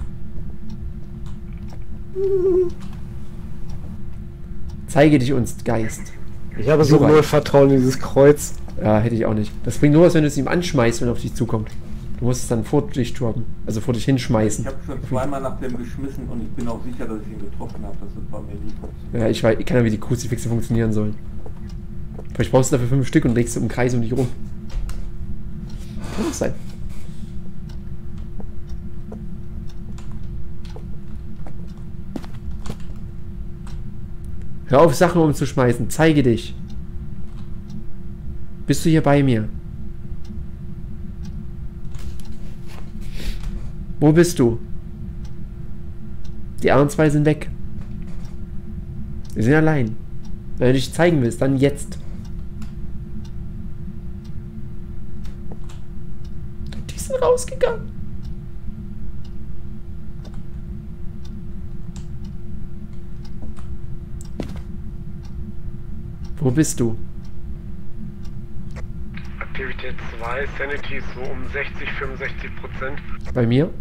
Zeige dich uns, Geist. Ich habe so So null weit. Vertrauen in dieses Kreuz. Ja, hätte ich auch nicht. Das bringt nur was, wenn du es ihm anschmeißt, wenn er auf dich zukommt. Du musst es dann vor dich droppen. Also vor dich hinschmeißen. Ich habe schon zweimal nach dem geschmissen und ich bin auch sicher, dass ich ihn getroffen habe. Das wird bei mir nie passieren. Ja, ich weiß, ich kann ja, wie die Kruzifixe funktionieren sollen. Vielleicht brauchst du dafür 5 Stück und legst du im Kreis um dich rum. Kann auch sein. Hör auf, Sachen umzuschmeißen. Zeige dich. Bist du hier bei mir? Wo bist du? Die anderen 2 sind weg. Wir sind allein. Wenn du dich zeigen willst, dann jetzt. Die sind rausgegangen. Wo bist du? Aktivität 2, Sanity ist so um 60-65%. Bei mir?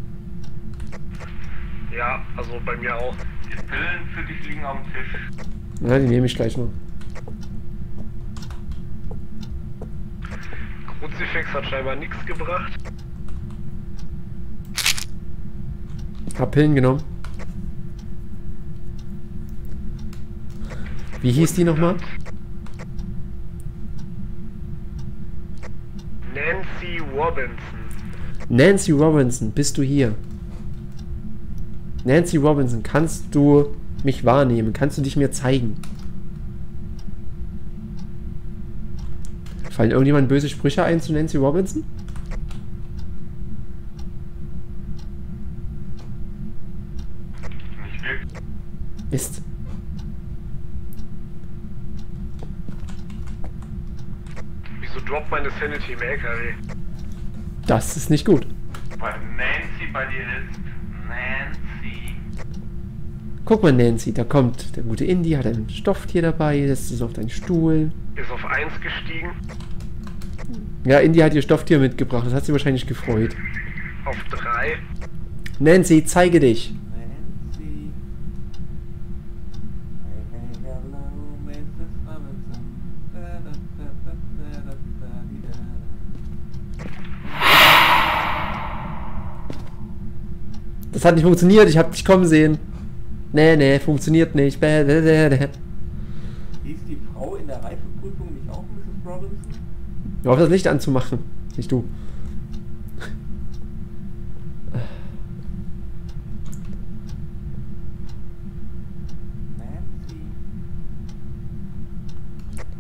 Ja, also bei mir auch. Die Pillen für dich liegen auf dem Tisch. Na, die nehme ich gleich noch. Kruzifix hat scheinbar nichts gebracht. Hab Pillen genommen. Wie hieß die nochmal? Nancy Robinson. Nancy Robinson, bist du hier? Nancy Robinson, kannst du mich wahrnehmen? Kannst du dich mir zeigen? Fallen irgendjemand böse Sprüche ein zu Nancy Robinson? Nicht wirklich. Mist. Wieso droppt meine Sanity im LKW? Das ist nicht gut. Weil Nancy bei dir ist. Nancy. Guck mal, Nancy, da kommt der gute Indy, hat ein Stofftier dabei, setzt es auf deinen Stuhl. Ist auf 1 gestiegen. Ja, Indy hat ihr Stofftier mitgebracht, das hat sie wahrscheinlich gefreut. Auf 3. Nancy, zeige dich. Nancy. Hey, hey, hello, Mrs. Robinson. Da, da, da, da, da, da, da, di, da. Das hat nicht funktioniert, ich hab dich kommen sehen. Nee, funktioniert nicht. Hieß die Frau in der Reifeprüfung nicht auch Mrs. Robinson? Hör auf, das Licht anzumachen. Nicht du.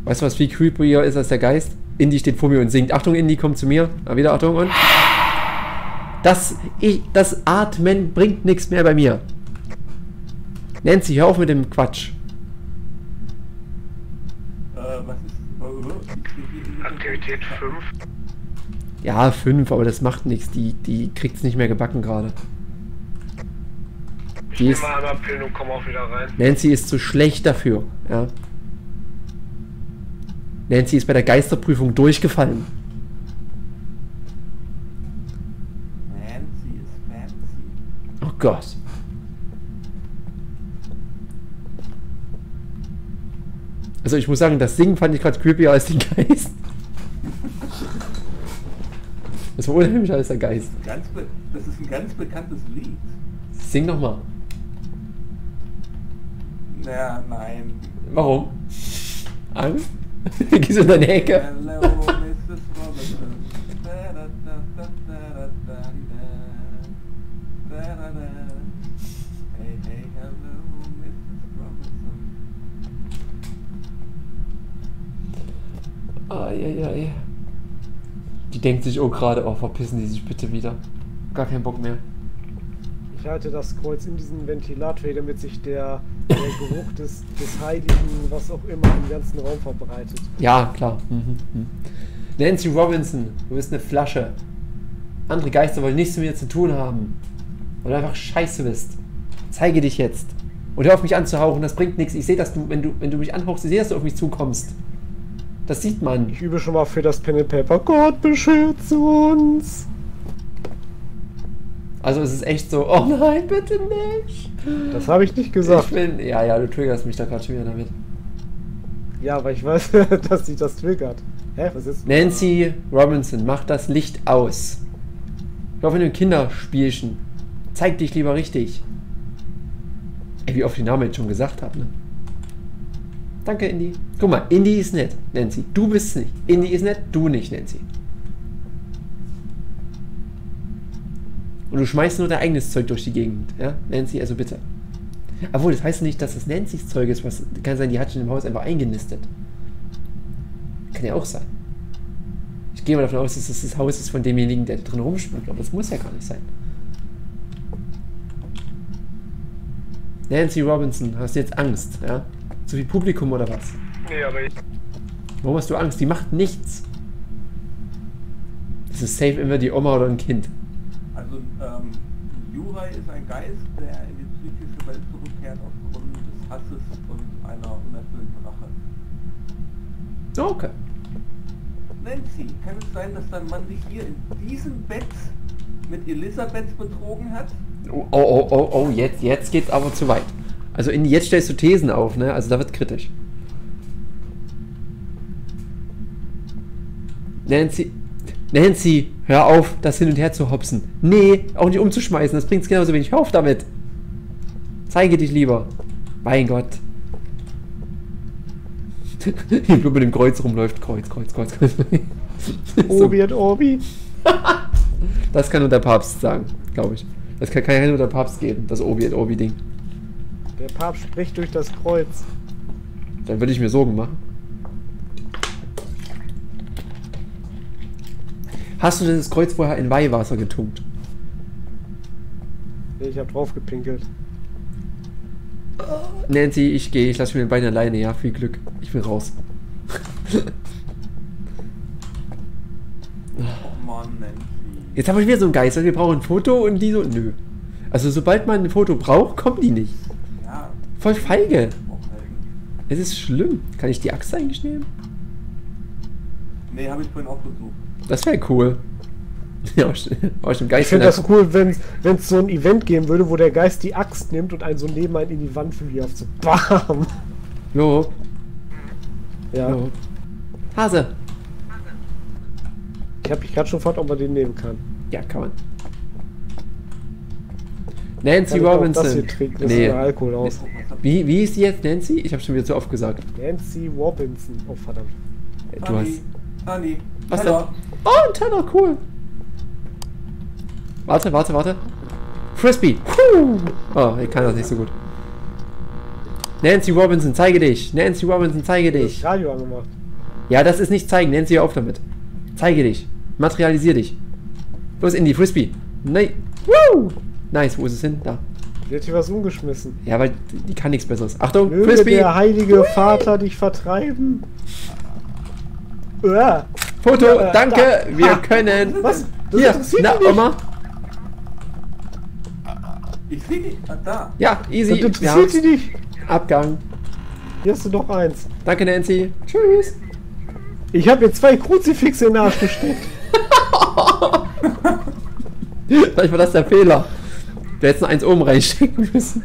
Weißt du, was viel creepier ist als der Geist? Indy steht vor mir und singt. Achtung, Indy, komm zu mir. Na, wieder Achtung und... Das Atmen bringt nichts mehr bei mir. Nancy, hör auf mit dem Quatsch. Was ist... Aktivität 5. Ja, 5, aber das macht nichts. Die kriegt's nicht mehr gebacken gerade. Ich Die nehme ist, mal einmal Pillen und komme auch wieder rein. Nancy ist zu schlecht dafür. Ja. Nancy ist bei der Geisterprüfung durchgefallen. Fancy ist fancy. Oh Gott. Also ich muss sagen, das Singen fand ich gerade creepier als den Geist. Das war unheimlicher als der Geist. Das ist ein ganz bekanntes Lied. Sing noch mal. Naja, nein. Warum? Angst? Gehst du in deine Ecke? Hello, Mrs. Robinson. Hey, hey, hello, Mrs. Robinson. Ai. Die denkt sich auch gerade, oh, verpissen die sich bitte wieder. Gar keinen Bock mehr. Ich halte das Kreuz in diesen Ventilator, damit sich der Geruch des Heiligen, was auch immer, im ganzen Raum verbreitet. Ja, klar. Nancy Robinson, du bist eine Flasche. Andere Geister wollen nichts mit mir zu tun haben. Weil du einfach scheiße bist. Zeige dich jetzt. Und hör auf mich anzuhauchen, das bringt nichts. Ich sehe, dass du, wenn du mich anhauchst, ich sehe, dass du auf mich zukommst. Das sieht man. Ich übe schon mal für das Pen and Paper. Gott beschütze uns! Also es ist echt so, oh nein, bitte nicht. Das habe ich nicht gesagt. Ja, du triggerst mich da gerade schon wieder damit. Ja, weil ich weiß, dass sich das triggert. Hä, was ist? Nancy Robinson, mach das Licht aus. Ich hoffe, in einem Kinderspielchen. Zeig dich lieber richtig. Ey, wie oft ich den Namen jetzt schon gesagt habe, ne? Danke, Indy. Guck mal, Indy ist nett, Nancy. Du bist nicht. Indy ist nett, du nicht, Nancy. Und du schmeißt nur dein eigenes Zeug durch die Gegend, ja? Nancy, also bitte. Obwohl, das heißt nicht, dass das Nancy's Zeug ist, was kann sein, die hat schon im Haus einfach eingenistet. Kann ja auch sein. Ich gehe mal davon aus, dass das Haus ist von demjenigen, der da drin rumspielt, aber das muss ja gar nicht sein. Nancy Robinson, hast du jetzt Angst, ja? Zu viel Publikum oder was? Nee, aber ich... Warum hast du Angst? Die macht nichts. Das ist safe immer die Oma oder ein Kind. Also, Jurai ist ein Geist, der in die psychische Welt zurückkehrt aufgrund des Hasses und einer unerfüllten Rache. Okay. Nancy, kann es sein, dass dein Mann dich hier in diesem Bett mit Elisabeth betrogen hat? Oh, jetzt geht's aber zu weit. Also jetzt stellst du Thesen auf, ne? Also da wird kritisch. Nancy, hör auf, das hin und her zu hopsen. Nee, auch nicht umzuschmeißen, das bringt's genauso wenig. Hör auf damit. Zeige dich lieber. Mein Gott. Wie Blut mit dem Kreuz rumläuft. Kreuz. Obi und Obi. Das kann nur der Papst sagen, glaube ich. Das kann ja nur der Papst geben, das Obi und Obi-Ding. Der Papst spricht durch das Kreuz. Dann würde ich mir Sorgen machen. Hast du denn das Kreuz vorher in Weihwasser getunkt? Nee, ich habe drauf gepinkelt. Nancy, ich gehe. Ich lasse mir den Bein alleine. Ja, viel Glück. Ich bin raus. Oh Mann, Nancy. Jetzt haben wir wieder so einen Geist. Wir brauchen ein Foto und die so... Nö. Also sobald man ein Foto braucht, kommen die nicht. Ja. Voll feige. Auch halt. Es ist schlimm. Kann ich die Axt eigentlich nehmen? Nee, habe ich vorhin auch versucht. Das wäre cool. Ja, stimmt. Ich finde das cool, wenn es so ein Event geben würde, wo der Geist die Axt nimmt und einen so neben einen in die Wand wirft. So BAM! Jo. Ja. Jo. Hase. Ich habe mich gerade schon gefragt, ob man den nehmen kann. Ja, kann man. Nancy Kann ich auch Robinson. das hier trinken? Das Nee. sieht nach Alkohol aus. Wie ist die jetzt, Nancy? Ich habe schon wieder zu oft gesagt. Nancy Robinson. Oh, verdammt. Du hast... Anni. Was denn? Oh, ein Teller, cool. Warte. Frisbee. Puh. Oh, ich kann das nicht so gut. Nancy Robinson, zeige dich. Das Radio angemacht. Ja, das ist nicht zeigen. Nancy, hör auf damit. Zeige dich. Materialisier dich. Los, in die Frisbee. Nein. Woo! Nice, wo ist es hin? Da. Die hat hier was umgeschmissen. Ja, weil die kann nichts Besseres. Achtung, Möge Frisbee. der heilige Vater dich vertreiben. Uah. Foto, Ja, danke. da. Wir Ha. können. Was? Das Hier, interessiert na, mich nicht. Oma. Ich sehe dich. Ah, da. Ja, easy. Das Wir interessiert haben's. sie nicht. Abgang. Hier hast du noch eins. Danke, Nancy. Tschüss. Ich habe mir 2 Kruzifixe in den Arsch gesteckt. Vielleicht war das der Fehler. Du hättest noch eins oben reinstecken müssen.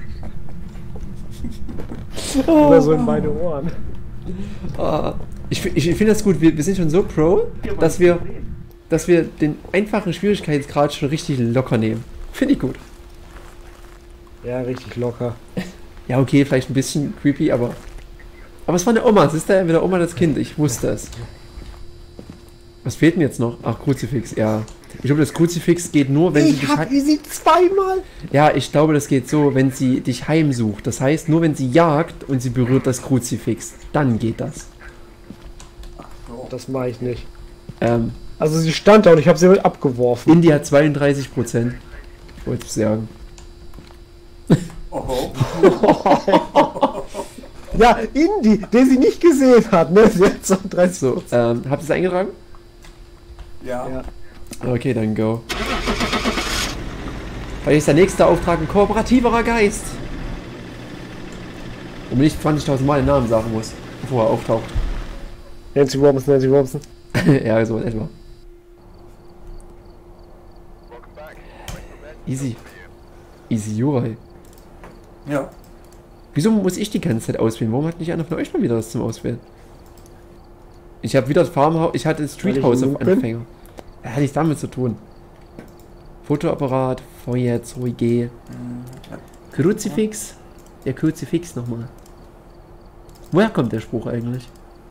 Oder so in meine Ohren. Ich finde das gut. Wir sind schon so pro, dass wir den einfachen Schwierigkeitsgrad schon richtig locker nehmen. Finde ich gut. Ja, richtig locker. Ja, okay, vielleicht ein bisschen creepy, aber es war eine Oma. Es ist da wieder Oma das Kind. Ich wusste es. Was fehlt denn jetzt noch? Ach, Kruzifix, ja. Ich glaube, das Kruzifix geht nur, wenn sie Ich dich hab sie zweimal. Ja, ich glaube, das geht so, wenn sie dich heimsucht. Das heißt, nur wenn sie jagt und sie berührt das Kruzifix, dann geht das. Das mache ich nicht. Ähm, Also sie stand da und ich habe sie mit abgeworfen. India 32%. Wollte ich sagen. Oho. Ja, Indy, der sie nicht gesehen hat, ne? Sie hat so 30. So, habt ihr es eingetragen? Ja. Ja. Okay, dann go. Vielleicht ist der nächste Auftrag ein kooperativerer Geist. Und ich 20.000 Mal den Namen sagen muss, bevor er auftaucht. Nancy Robinson, Nancy Robinson. Ja, so in etwa. Easy. Easy Jurei. Ja. Wieso muss ich die ganze Zeit auswählen? Warum hat nicht einer von euch mal wieder das zum Auswählen? Ich habe wieder das Farmhaus, ich hatte das Street House auf Anfänger. Ja, hat nichts damit zu tun. Fotoapparat, Feuerzeuge. Kruzifix. Der Kruzifix nochmal. Woher kommt der Spruch eigentlich?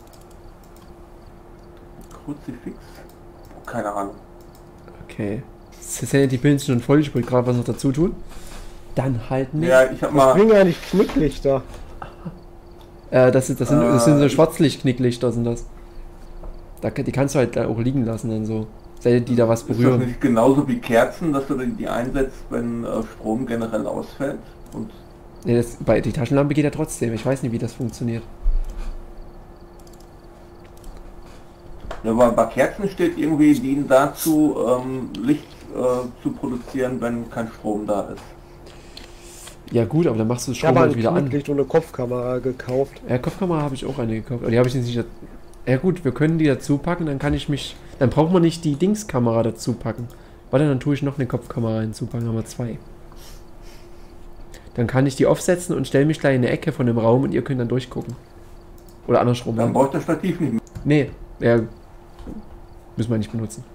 Kruzifix? Keine Ahnung. Okay. Sanity Pilzen schon voll, ich wollte gerade was noch dazu tun. Dann halt nicht. Ja, ich hab Ich mal. bin ja nicht Knicklichter. Das sind so Schwarzlicht-Knicklichter sind das. Die kannst du halt auch liegen lassen dann so. Sei die da was Ist das berühren. nicht genauso wie Kerzen, dass du die einsetzt, wenn Strom generell ausfällt? Und Nee, die Taschenlampe geht ja trotzdem. Ich weiß nicht, wie das funktioniert. ja, weil bei Kerzen steht irgendwie, dienen dazu, Licht zu produzieren, wenn kein Strom da ist. Ja gut, aber dann machst du das Ich Strom habe halt ein wieder an. Knicklicht und eine Kopfkamera gekauft. Ja, Kopfkamera habe ich auch eine gekauft. Aber die habe ich nicht. Ja gut, wir können die dazu packen, dann kann ich mich. Dann braucht man nicht die Dingskamera dazu packen. Warte, dann tue ich noch eine Kopfkamera hinzupacken, haben wir 2. Dann kann ich die aufsetzen und stelle mich gleich in eine Ecke von dem Raum und ihr könnt dann durchgucken. Oder andersrum. Dann braucht das Stativ nicht mehr. Nee, ja. Müssen wir nicht benutzen.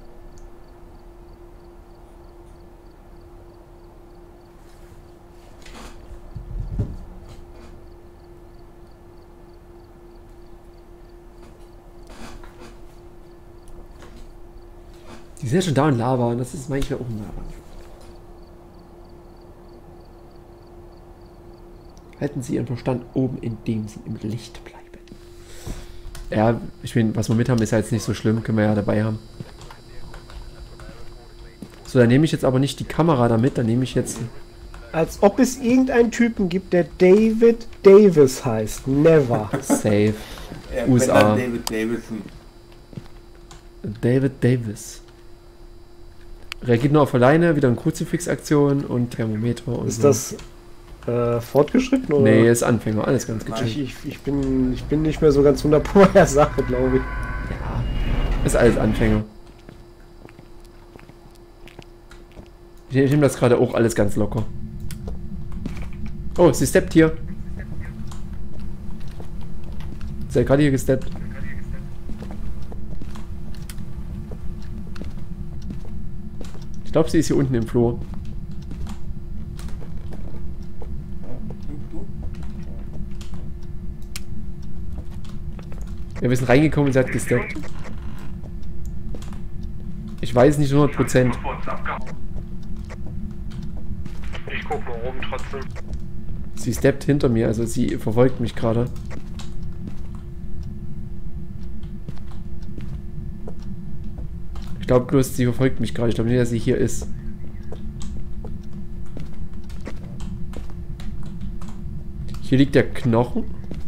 Die sind ja schon da und labern, das ist manchmal auch ein Labern. Halten Sie Ihren Verstand oben, indem Sie im Licht bleiben. Ja, ich meine, was wir mit haben, ist ja jetzt nicht so schlimm, können wir ja dabei haben. So, dann nehme ich jetzt aber nicht die Kamera damit, dann nehme ich jetzt... Als ob es irgendeinen Typen gibt, der David Davis heißt. Never. Safe. Wenn USA. dann David Davison. David Davis. Reagiert nur auf alleine, wieder eine Kruzifix-Aktion und Thermometer und Ist so. das fortgeschritten oder? Nee, ist Anfänger, alles ganz Ich, gechillt. ich bin nicht mehr so ganz 100 pro der Sache, glaube ich. Ja, ist alles Anfänger. Ich nehme das gerade auch alles ganz locker. Oh, sie steppt hier. Sie hat gerade hier gesteppt. Ich glaube, sie ist hier unten im Flur. Ja, wir sind reingekommen und sie hat gesteppt. Ich weiß nicht 100%. Vor uns abgehauen. Ich guck mal oben trotzdem. Sie steppt hinter mir, also sie verfolgt mich gerade. glaube bloß, sie verfolgt mich gerade. Ich glaube nicht, dass sie hier ist. Hier liegt der Knochen.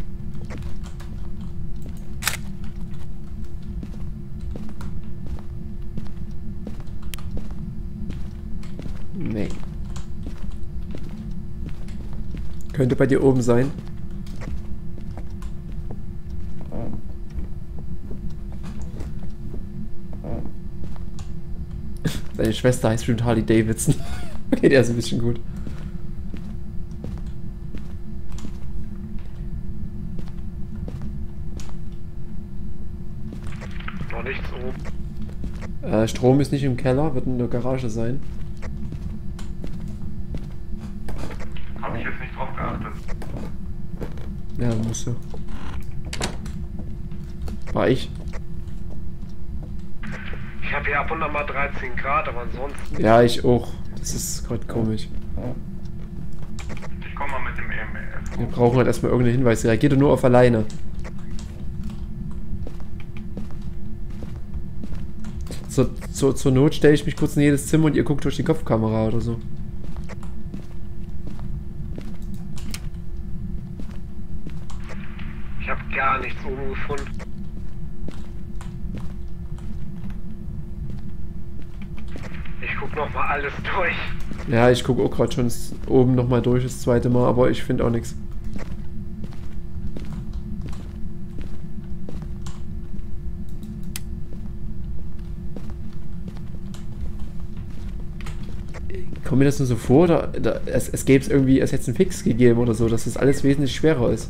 Nee. Könnte bei dir oben sein. Seine Schwester heißt bestimmt Harley Davidson. Okay, der ist ein bisschen gut. Noch nichts oben. Strom ist nicht im Keller, wird in der Garage sein. Habe ich jetzt nicht drauf geachtet. Ja, musst du. War ich? Ich habe hier ab und an mal 13 Grad, aber ansonsten... Ja, ich auch. Das ist gerade komisch. Ich komme mal mit dem EMF. Wir brauchen halt erstmal irgendeinen Hinweis. Reagiert er nur auf alleine. Zur Not stelle ich mich kurz in jedes Zimmer und ihr guckt durch die Kopfkamera oder so. Ich habe gar nichts oben gefunden. Ich guck noch mal alles durch. Ja, ich gucke auch gerade schon oben nochmal durch das zweite Mal, aber ich finde auch nichts. Kommt mir das nur so vor, oder es gäbe es irgendwie, es hätte es einen Fix gegeben oder so, dass das alles wesentlich schwerer ist.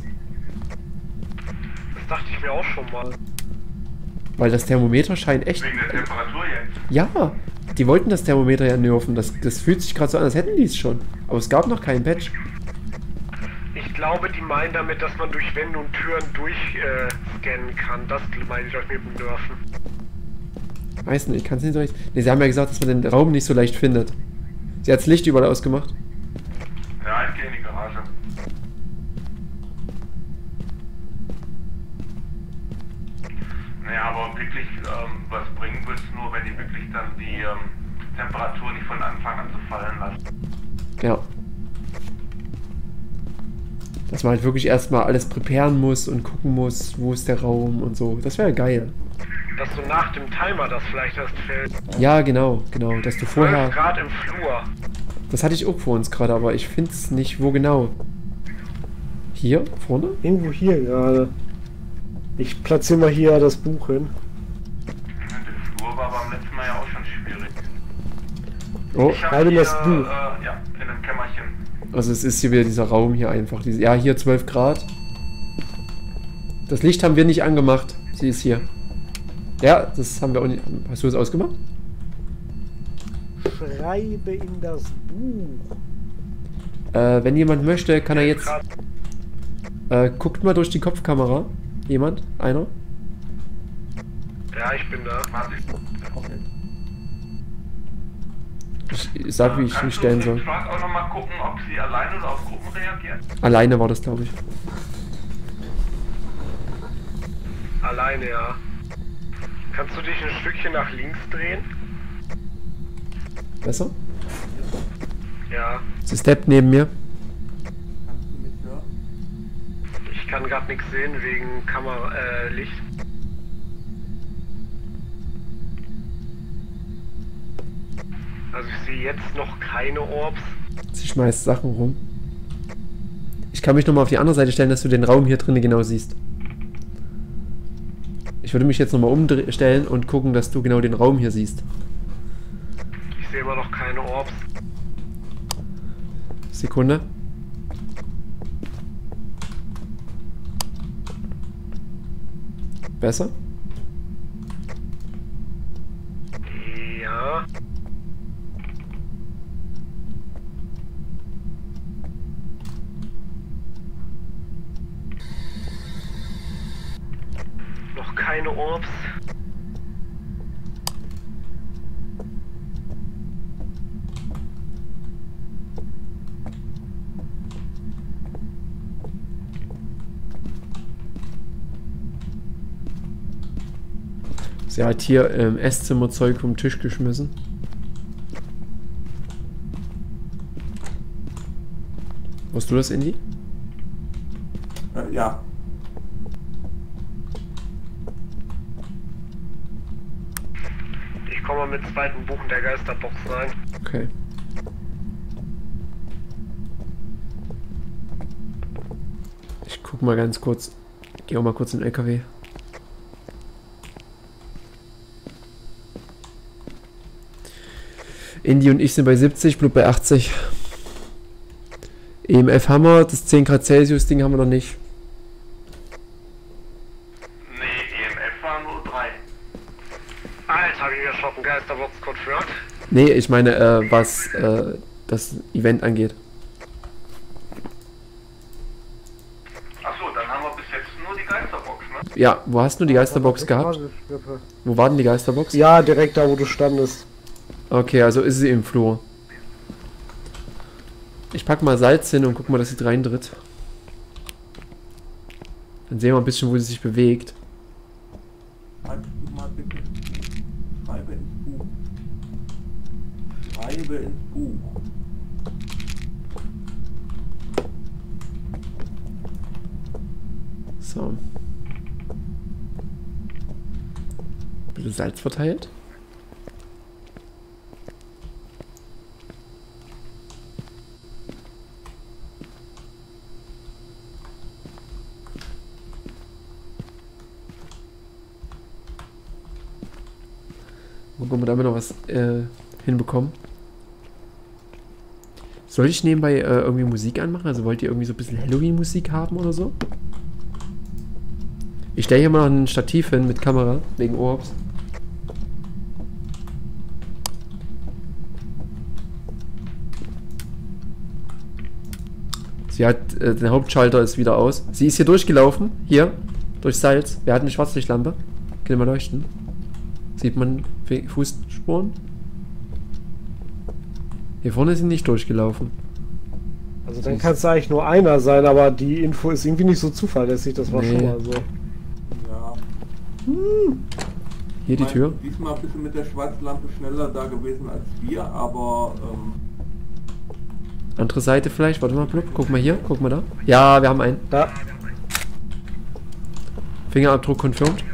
Das dachte ich mir auch schon mal. Weil das Thermometer scheint echt... Wegen der Temperatur jetzt. Ja, die wollten das Thermometer ja nerven. Das fühlt sich gerade so an, als hätten die es schon. Aber es gab noch keinen Patch. Ich glaube, die meinen damit, dass man durch Wände und Türen durchscannen kann. Das meine ich euch mit dem Nerven. Weiß nicht, ich kann es nicht so recht... Ne, sie haben ja gesagt, dass man den Raum nicht so leicht findet. Sie hat das Licht überall ausgemacht. Ja, ich gehe in die Garage. Naja, aber wirklich was bringen wird es nur, wenn die wirklich dann die Temperatur nicht von Anfang an so fallen lassen. Ja. Dass man halt wirklich erstmal alles preparen muss und gucken muss, wo ist der Raum und so. Das wäre geil. Dass du nach dem Timer das vielleicht erst fällt. Ja, genau. Dass du 12 vorher... Grad im Flur. Das hatte ich auch vor uns gerade, aber ich finde es nicht, wo genau. Hier? Vorne? Irgendwo hier gerade. Ich platziere mal hier das Buch hin. Der Flur war beim letzten Mal ja auch schon schwierig. Oh, Ich habe halte hier, das Buch. ja, in einem Kämmerchen. also es ist hier wieder dieser Raum hier einfach. Ja, hier 12 Grad. Das Licht haben wir nicht angemacht. Sie ist hier. Ja, das haben wir auch nicht... Hast du es ausgemacht? Schreibe in das Buch. Wenn jemand möchte, kann er jetzt... guckt mal durch die Kopfkamera. Jemand? Einer? Ja, ich bin da. Warte, Ich sag, wie ich mich stellen soll. Kannst du auch nochmal gucken, ob sie alleine oder auf Gruppen reagiert? Alleine war das, glaube ich. Alleine, ja. Kannst du dich ein Stückchen nach links drehen? Besser? Ja. Sie steppt neben mir. Kannst du mich hören? Ich kann gerade nichts sehen wegen Licht. Also ich sehe jetzt noch keine Orbs. Sie schmeißt Sachen rum. Ich kann mich nochmal auf die andere Seite stellen, dass du den Raum hier drinnen genau siehst. Ich würde mich jetzt nochmal umstellen und gucken, dass du genau den Raum hier siehst. Ich sehe immer noch keine Orbs. Sekunde. Besser? Ja. Noch keine Orbs. Sie hat hier im Esszimmer Zeug vom Tisch geschmissen. Warst du das, Indy? Ja. Ich komme mit zweiten Buchen der Geisterbox rein. Okay. Ich guck mal ganz kurz. Geh auch mal kurz in den LKW. Indy und ich sind bei 70, Blut bei 80. EMF haben wir, das 10 Grad Celsius Ding haben wir noch nicht. Nee, EMF waren nur 3. Alter, habe ich erschrocken, Geisterbox confirmed. Nee, ich meine, was das Event angeht. Achso, dann haben wir bis jetzt nur die Geisterbox, ne? Ja, wo hast du die Geisterbox gehabt? Wo war denn die Geisterbox? Ja, direkt da, wo du standest. Okay, also ist sie im Flur. Ich pack mal Salz hin und guck mal, dass sie reintritt. Dann sehen wir ein bisschen, wo sie sich bewegt. Schreib du mal bitte. Schreibe ins Buch. Schreibe ins Buch. So. Ein bisschen Salz verteilt. Gucken, ob wir damit noch was hinbekommen. Soll ich nebenbei irgendwie Musik anmachen? Also wollt ihr irgendwie so ein bisschen Halloween-Musik haben oder so? Ich stelle hier mal noch ein Stativ hin mit Kamera, wegen Orbs. Sie hat, der Hauptschalter ist wieder aus. Sie ist hier durchgelaufen, hier, durch Salz. Wir hatten eine Schwarzlichtlampe. Können wir mal leuchten. Sieht man Fußspuren? Hier vorne ist sie nicht durchgelaufen. Also dann kann es eigentlich nur einer sein, aber die Info ist irgendwie nicht so zuverlässig, das war Nee. schon mal so. Ja. Hier die Tür. Diesmal bist du mit der Schwarzlampe schneller da gewesen als wir, aber Andere Seite vielleicht. Warte mal, blub. Guck mal hier. Guck mal da. Ja, wir haben einen. Da, Fingerabdruck confirmed.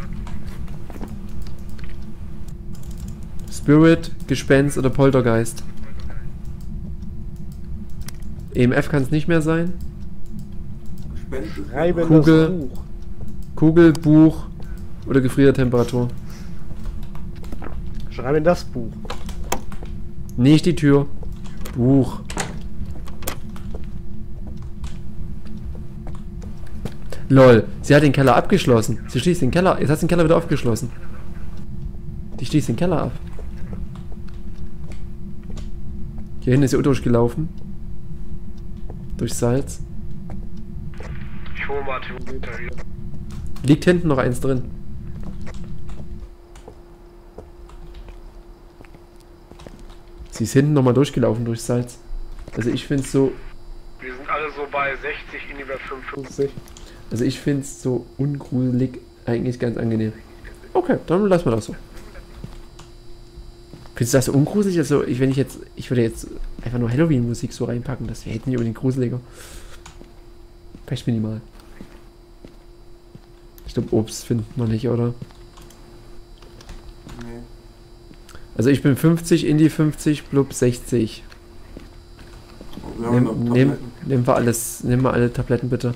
Spirit, Gespenst oder Poltergeist. EMF kann es nicht mehr sein. Gespenst ist reibe Kugel. das Buch. Kugel, Buch oder Gefriertemperatur. Schreibe in das Buch. Nicht die Tür. Buch. Lol, sie hat den Keller abgeschlossen. Sie schließt den Keller. Jetzt hat sie den Keller wieder aufgeschlossen. Die schließt den Keller ab. Hier hinten ist sie durchgelaufen. Durch Salz. Ich hole mal Thermometer hier. Liegt hinten noch eins drin. Sie ist hinten nochmal durchgelaufen durch Salz. Also ich finde es so. Wir sind alle so bei 60, in über 55. Also ich finde es so ungruselig eigentlich ganz angenehm. Okay, dann lassen wir das so. Findest du das so ungruselig? Also ich würde jetzt einfach nur Halloween-Musik so reinpacken, das wäre jetzt nicht unbedingt gruseliger. Vielleicht minimal. Ich glaube, Obst findet man nicht, oder? Nee. Also ich bin 50, Indie 50, Blub 60. Wir haben noch Tabletten. Nehmen wir alle Tabletten bitte.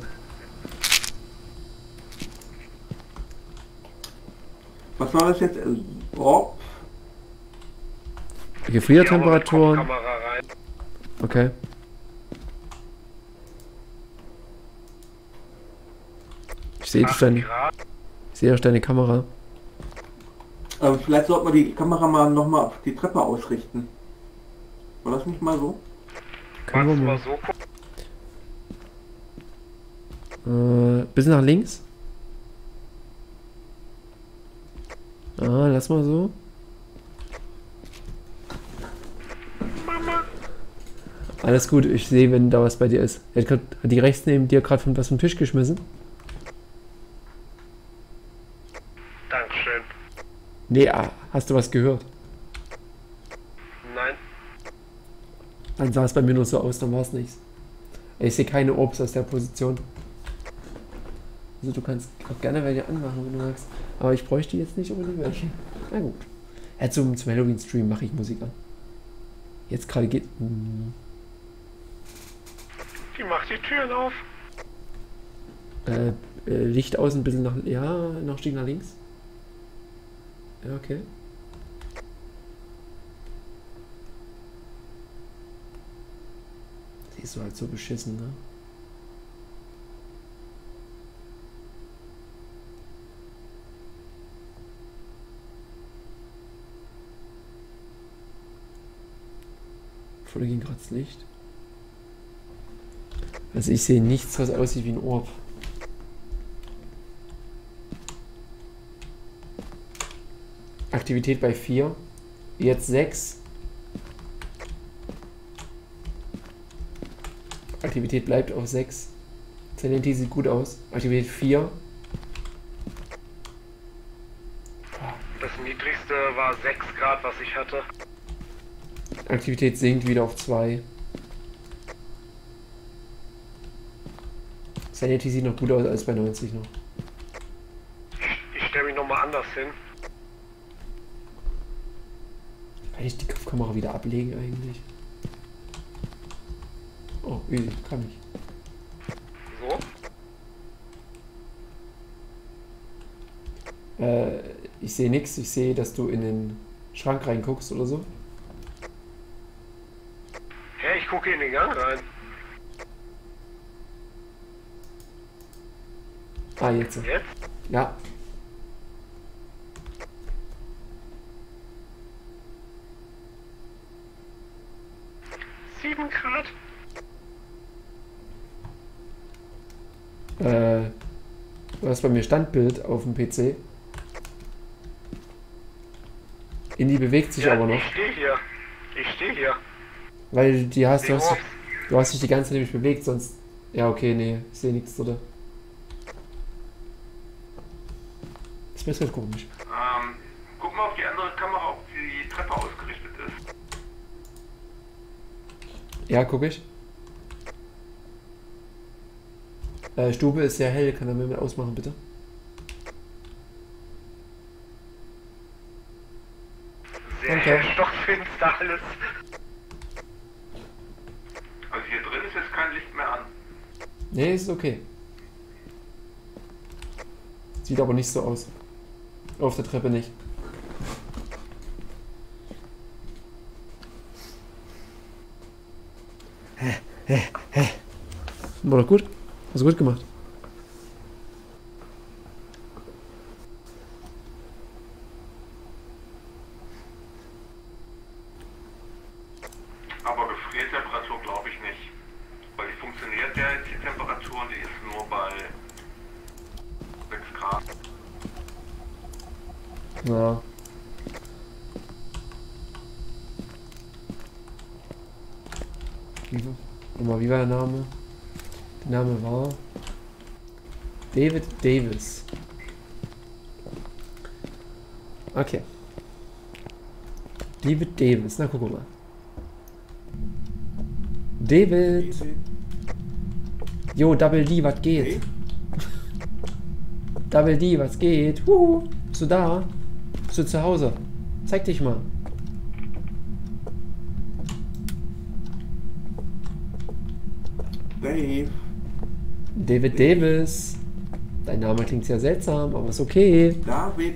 Was war das jetzt? Orb? Gefriertemperaturen. Kamera rein. Okay. Ich sehe durch deine Kamera. Vielleicht sollte man die Kamera mal nochmal auf die Treppe ausrichten. War das nicht mal so? Können wir Magst du mal mal. so gucken? Bisschen nach links. Ah, lass mal so. Alles gut, ich sehe, wenn da was bei dir ist. Hat die rechts neben dir gerade was vom Tisch geschmissen? Dankeschön. Nee, hast du was gehört? Nein. Dann sah es bei mir nur so aus, dann war es nichts. Ich sehe keine Orbs aus der Position. Also du kannst auch gerne welche anmachen, wenn du magst. Aber ich bräuchte jetzt nicht unbedingt welche. Na gut. Ja, zum Halloween-Stream mache ich Musik an. Jetzt gerade geht... Die macht die Türen auf. Licht aus ein bisschen nach... Ja, noch stieg nach links. Ja, okay. Siehst du halt so beschissen, ne? Voll gegen gerade das Licht. Also ich sehe nichts, was aussieht wie ein Orb. Aktivität bei 4. Jetzt 6. Aktivität bleibt auf 6. Sanity sieht gut aus. Aktivität 4. Das niedrigste war 6 Grad, was ich hatte. Aktivität sinkt wieder auf 2. Sanity sieht noch gut aus als bei 90 noch. Ich stelle mich nochmal anders hin. Kann ich die Kopfkamera wieder ablegen eigentlich? Oh, easy, kann ich. So? Ich sehe nichts. Ich sehe, dass du in den Schrank reinguckst oder so. Hä, ich gucke in den Gang rein. Ah, jetzt. Jetzt? Ja. Grad. Du hast bei mir Standbild auf dem PC. Indie bewegt sich Ja, aber noch. Ich stehe hier. Ich stehe hier. Weil du hast Orbs. dich die ganze Zeit nämlich bewegt, sonst... Ja, okay, nee, ich sehe nichts, oder? Das ist halt komisch. Guck mal auf die andere Kamera, ob die Treppe ausgerichtet ist. Ja, guck ich. Stube ist sehr hell, kann er mir mal ausmachen, bitte? Sehr Danke. stockfinster alles. Also hier drin ist jetzt kein Licht mehr an. Nee, ist okay. Sieht aber nicht so aus. Auf der Treppe nicht. War doch gut. Hast du gut gemacht. Aber Gefriertemperatur glaube ich nicht. Weil die funktioniert ja jetzt, die Temperatur, und die ist nur bei 6 Grad. Ja. Wie war der Name? Der Name war David Davis. Okay. David Davis. Na, guck mal. David. Jo, Double D, was geht? Double D, was geht? Bist du da? Bist du zu Hause? Zeig dich mal. Dave. David Davis. Dein Name klingt sehr seltsam, aber ist okay. David.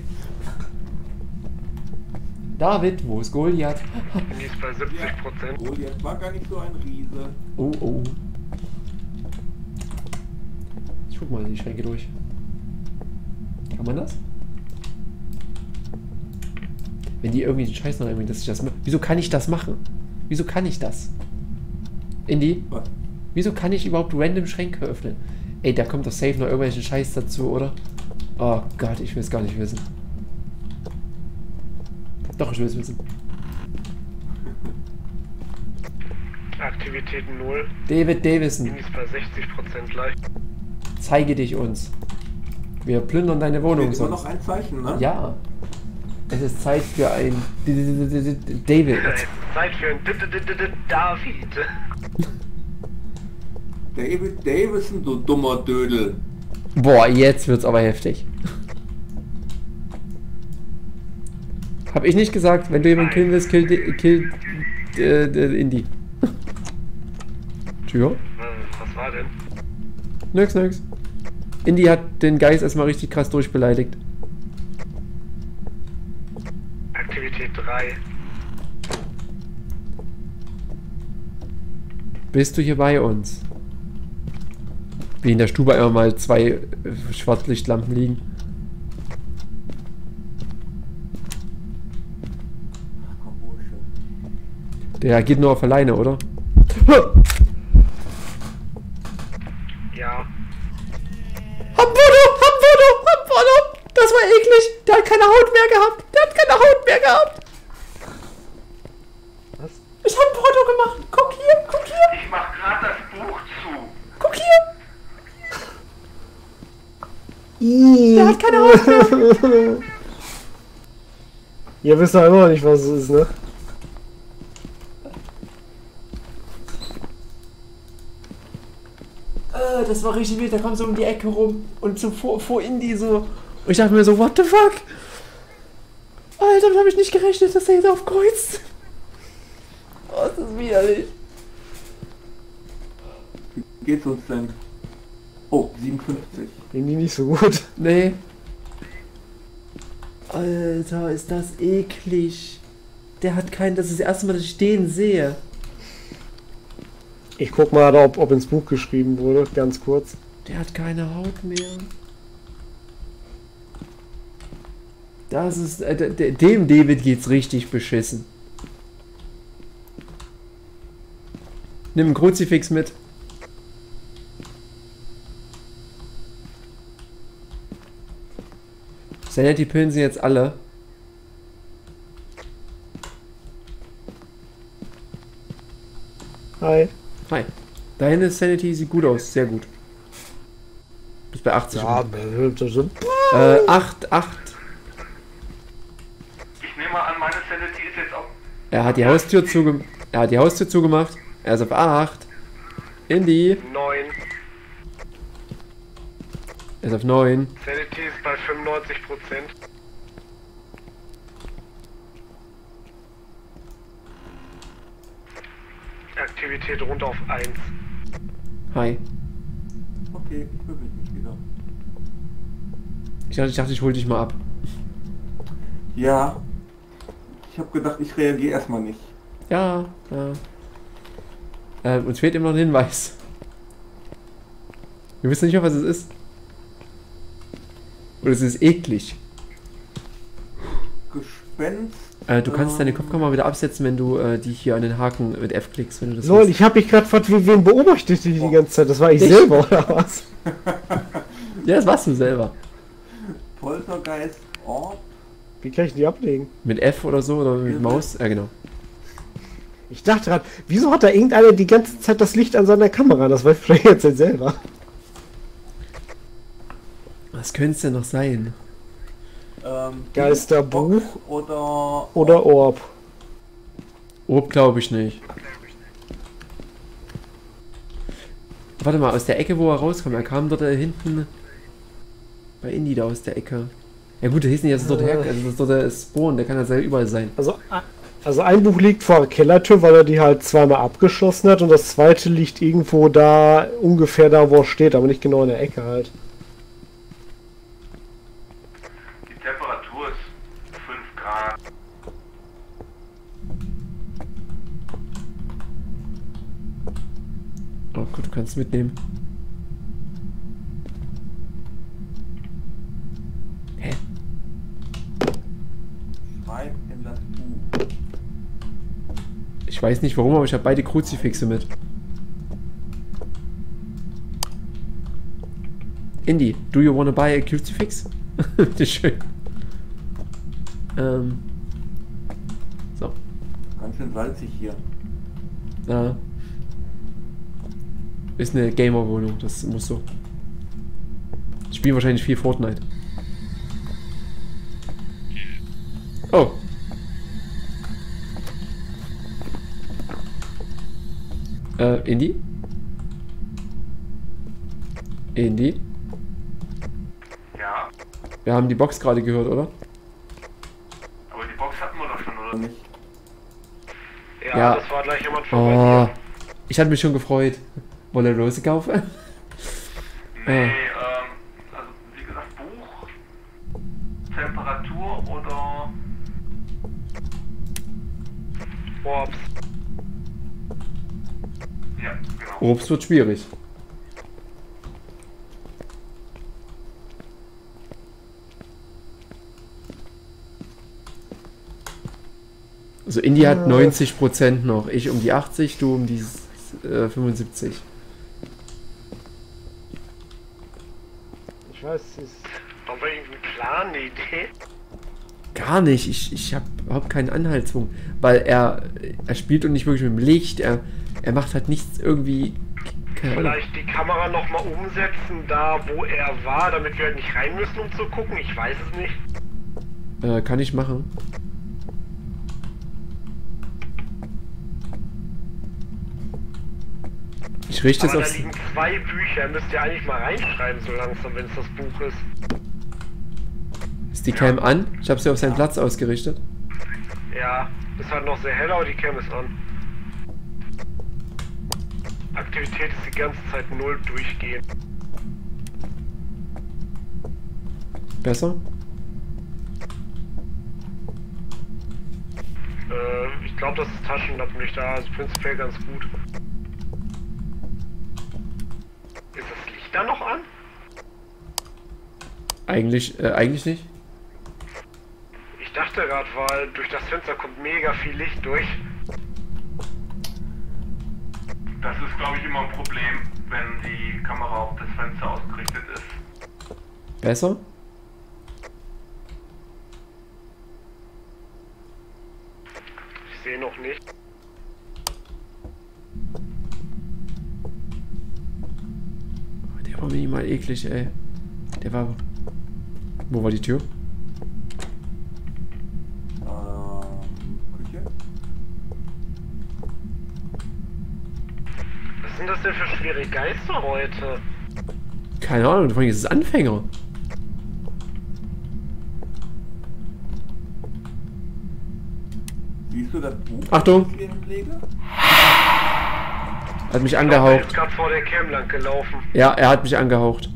David, wo ist Goliath? Die ist bei 70%. Goliath war gar nicht so ein Riese. Oh, oh. Ich guck mal in die Schränke durch. Kann man das? Wenn die irgendwie den Scheiß noch irgendwie, dass ich das mache. Wieso kann ich das machen? Wieso kann ich das? Indy? Was? Wieso kann ich überhaupt random Schränke öffnen? Ey, da kommt doch safe noch irgendwelchen Scheiß dazu, oder? Oh Gott, ich will es gar nicht wissen. Doch, ich will es wissen. Aktivität 0. David Davison, Die ist bei 60% leicht. zeige dich uns. Wir plündern deine Wohnung Steht immer sonst. noch ein Zeichen, ne? Ja. Es ist Zeit für ein David. Zeit für ein David. David Davison, du dummer Dödel. Boah, jetzt wird's aber heftig. Hab ich nicht gesagt, wenn du jemanden killen willst, kill Indy. Tja. Was war denn? Nix. Indy hat den Geist erstmal richtig krass durchbeleidigt. Aktivität 3. Bist du hier bei uns? Wie in der Stube immer mal 2 Schwarzlichtlampen liegen. Der geht nur auf alleine, oder? Ja. Hamburdo! Das war eklig! Der hat keine Haut mehr gehabt! Was? Ich hab ein Foto gemacht! Guck hier! Ich mach grad das Buch zu. Guck hier! Der hat keine Haut mehr! Ihr wisst doch immer noch nicht, was es ist, ne? Das war richtig wild, der kommt so um die Ecke rum und so vor Indy so. Und ich dachte mir so, what the fuck? Alter, damit habe ich nicht gerechnet, dass er jetzt aufkreuzt. Oh, ist das widerlich. Wie geht's uns denn? Oh, 57. Irgendwie nicht so gut. Nee. Alter, ist das eklig. Der hat keinen, das ist das erste Mal, dass ich den sehe. Ich guck mal, ob ins Buch geschrieben wurde, ganz kurz. Der hat keine Haut mehr. Das ist, dem David geht's richtig beschissen. Nimm einen Kruzifix mit. Sanity-Pillen sind jetzt alle. Hi. Hi. Deine Sanity sieht gut aus, sehr gut. Bis bei 80. Ja, 8. Ich nehme an, meine Sanity ist jetzt auch... Er hat die Haustür zugemacht. Er ist auf 8. Indy. 9. Er ist auf 9. Sanity ist bei 95%. Aktivität runter auf 1. Hi. Okay, ich bewege mich wieder. Ich dachte, ich hol dich mal ab. Ja. Ich habe gedacht, ich reagiere erstmal nicht. Ja. Uns fehlt immer noch ein Hinweis. Wir wissen nicht mehr, was es ist. Oder es ist eklig. Gespenst. Du kannst deine Kopfkamera wieder absetzen, wenn du die hier an den Haken mit F klickst, wenn du das Lol, willst. ich hab mich gerade gefragt, wen beobachtet ich die ganze Zeit? Das war ich Dich? selber, oder was? Ja, das warst du selber. Poltergeist, Orb. Wie kann ich die ablegen? Mit F oder so oder mit Maus? Ja, genau. Ich dachte gerade, wieso hat da irgendeiner die ganze Zeit das Licht an seiner Kamera? Das weiß vielleicht jetzt nicht selber. Was könnte es denn noch sein? Geisterbuch oder Orb. Orb glaube ich nicht. Warte mal, aus der Ecke, wo er rauskam, er kam dort hinten bei Indy da aus der Ecke. Ja gut, der hieß nicht, dass es dort her, also das ist dort der Spawn, der kann ja überall sein. Also ein Buch liegt vor der Kellertür, weil er die halt zweimal abgeschlossen hat, und das zweite liegt irgendwo da, ungefähr da, wo er steht, aber nicht genau in der Ecke halt. Die Temperatur ist 5 Grad. Oh gut, du kannst es mitnehmen. Hä? Schreib in das Buch. Ich weiß nicht warum, aber ich habe beide Kruzifixe mit. Indy, do you wanna buy a crucifix? Bitte schön. So. Ganz schön salzig hier. Ja. Ist eine Gamer-Wohnung, das muss so. Spielen wahrscheinlich viel Fortnite. Oh. Indy? Indy? Ja, Wir haben die Box gerade gehört, oder? aber die Box hatten wir doch schon, oder nicht? Ja, Ja. das war gleich am Anfang Oh. bei Ich hatte mich schon gefreut. Wolle Rose kaufen? Nee, also wie gesagt, Buch, Temperatur oder... dir. Orbs. Ja, genau. Obst wird schwierig. Also Indy hat 90% noch. Ich um die 80, du um die 75. Ich weiß, es ist. Haben wir irgendeinen Plan, eine Idee? Gar nicht. Ich habe überhaupt keinen Anhaltspunkt. Weil er spielt und nicht wirklich mit dem Licht. Er macht halt nichts irgendwie. Keine Ahnung. Vielleicht die Kamera nochmal umsetzen, da wo er war, damit wir halt nicht rein müssen, um zu gucken. Ich weiß es nicht. Kann ich machen. Ich richte es Aber da aufs. liegen 2 Bücher, müsst ihr eigentlich mal reinschreiben, so langsam, wenn es das Buch ist. Ist die Cam an? Ich habe sie auf seinen Platz ausgerichtet. Ja, ist halt noch sehr hell, aber die Cam ist an. Aktivität ist die ganze Zeit 0 durchgehend. Besser? Ich glaube, das ist Taschenlampenlicht da, also prinzipiell ganz gut. Ist das Licht da noch an? Eigentlich nicht. Ich dachte gerade, weil durch das Fenster kommt mega viel Licht durch. Das ist, glaube ich, immer ein Problem, wenn die Kamera auf das Fenster ausgerichtet ist. Besser? Ich sehe noch nicht. Der war minimal eklig, ey. Der war. Wo war die Tür? Küche? Was sind das denn für schwere Geister heute? Keine Ahnung, vor allem ist es Anfänger. Siehst du das Buch? Achtung! das ich hier hinlege? Hat mich Er ist angehaucht. gerade vor der Cam lang gelaufen. Ja, er hat mich angehaucht.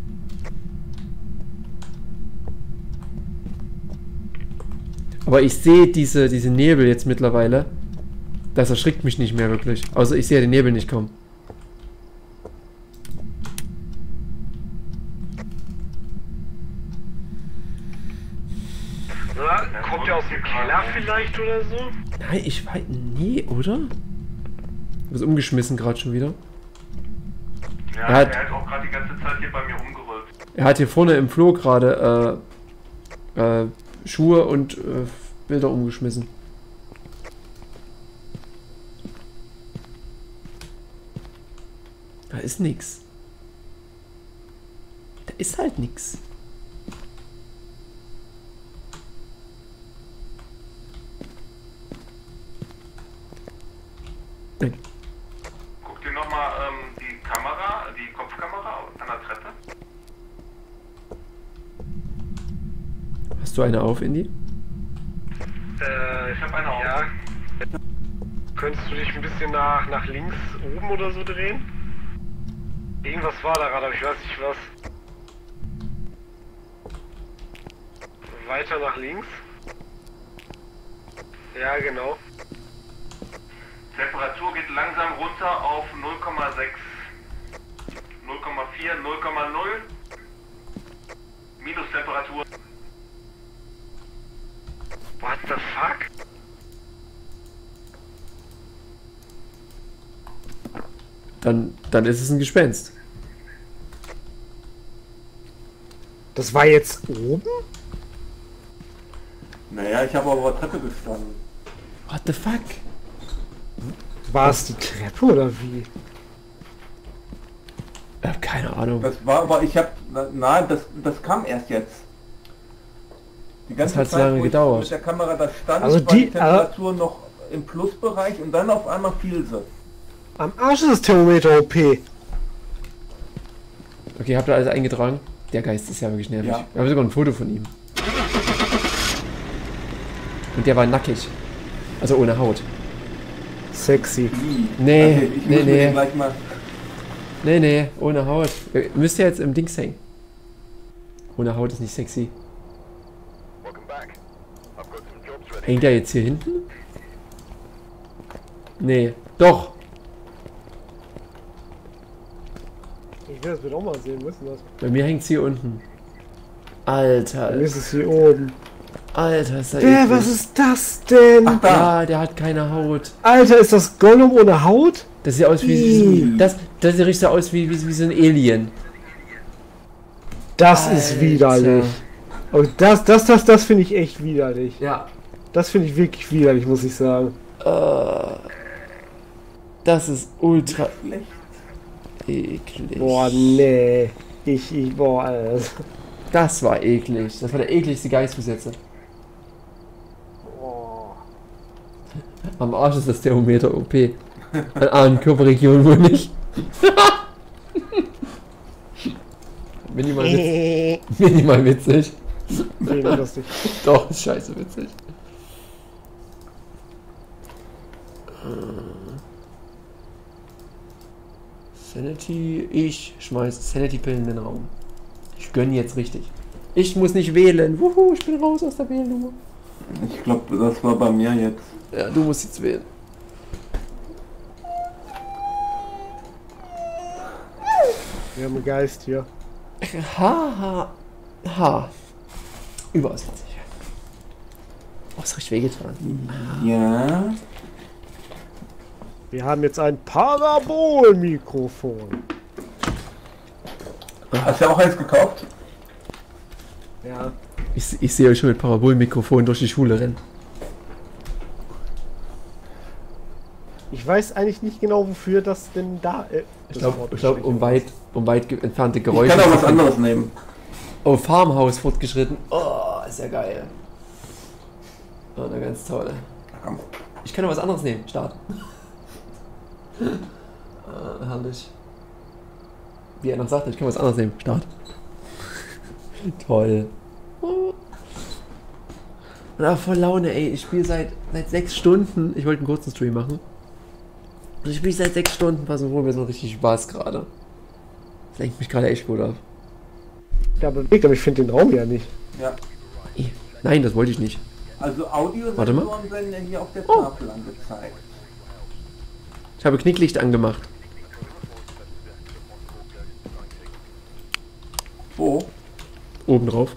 Aber ich sehe diese Nebel jetzt mittlerweile. Das erschrickt mich nicht mehr wirklich. Außer ich sehe den Nebel nicht kommen. Na, kommt der aus dem Keller vielleicht oder so? Nein, ich weiß. Nee, oder? Was umgeschmissen gerade schon wieder. Ja, Er hat- er hat auch gerade die ganze Zeit hier bei mir rumgerollt. Er hat hier vorne im Flur gerade Schuhe und Bilder umgeschmissen. Da ist nix. Da ist halt nix. Nein. Guck dir nochmal die Kamera, die Kopfkamera an der Treppe. Hast du eine auf, Indy? Ich habe eine auf. Ja. Könntest du dich ein bisschen nach links oben oder so drehen? Irgendwas war da gerade, aber ich weiß nicht was. Weiter nach links. Ja, genau. Temperatur geht langsam runter auf 0,6, 0,4, 0,0. Minustemperatur. What the fuck? Dann ist es ein Gespenst. Das war jetzt oben? Naja, ich habe aber auf der Treppe gestanden. What the fuck? War es die Treppe oder wie? Ich hab keine Ahnung. Das war aber, ich habe, nein, das kam erst jetzt. Die ganze hat so Zeit, lange wo ich gedauert. mit der Kamera da stand, Also war die- die Temperatur noch im Plusbereich und dann auf einmal fiel sie. Am Arsch ist das Thermometer OP. Okay, habt ihr alles eingetragen? Der Geist ist ja wirklich nervig. Ja. Wir haben sogar ein Foto von ihm. Und der war nackig. Also ohne Haut. Sexy. Nee, Also ich nee, muss mir nee. den gleich mal... Nee, ohne Haut. Müsst ihr jetzt im Dings hängen. Ohne Haut ist nicht sexy. Hängt der jetzt hier hinten? Nee, doch. Ich will das bitte auch mal sehen, wo ist denn das? Bei mir hängt's hier unten. Alter. Bei mir ist es hier oben. Alter, ist da Was ist das denn? Ach da! Ja, der hat keine Haut. Alter, ist das Gollum ohne Haut? Das sieht aus wie... Das sieht richtig so aus wie so ein Alien. Das ist Alter. widerlich. Und das finde ich echt widerlich. Ja. Das finde ich wirklich widerlich, muss ich sagen. Das ist ultra Schlecht. eklig. Boah, nee. Boah, Alter. Das war eklig. Das war der ekligste Geist bis jetzt. Boah. Am Arsch ist das Thermometer OP. An anderen Körperregionen wohl nicht. Minimal witzig. Nee, lustig. Doch, ist scheiße witzig. Sanity, ich schmeiß Sanity-Pillen in den Raum. Ich gönn jetzt richtig. Ich muss nicht wählen. Wuhu, ich bin raus aus der Wählnummer. Ich glaube, das war bei mir jetzt. Ja, du musst jetzt wählen. Wir haben einen Geist hier. Ha. Überaus witzig. Oh, ist richtig wehgetan. Ja. Wir haben jetzt ein Parabolmikrofon. Hast du auch eins gekauft? Ja. Ich sehe euch schon mit Parabolmikrofon durch die Schule rennen. Ich weiß eigentlich nicht genau, wofür das denn da ist. Ich glaube, um weit entfernte Ich Geräusche. kann auch was anderes nehmen. Oh, Farmhaus fortgeschritten. Oh, ist ja geil. Oh, eine ganz tolle. Komm. Ich kann noch was anderes nehmen. Start. Herrlich. Wie er noch sagte, ich kann was anderes nehmen. Start. Toll. Und voll Laune, ey. Ich spiele seit 6 Stunden. Ich wollte einen kurzen Stream machen. Und ich spiele seit 6 Stunden. Pass auf, mir so richtig Spaß gerade. Das lenkt mich gerade echt gut ab. Ja, bewegt, aber ich finde den Raum ja nicht. Ja. Nein, das wollte ich nicht. Also Warte mal. Audiosensoren werden ja hier auf der Oh. Tafel angezeigt. Ich habe Knicklicht angemacht. Wo? Oben drauf.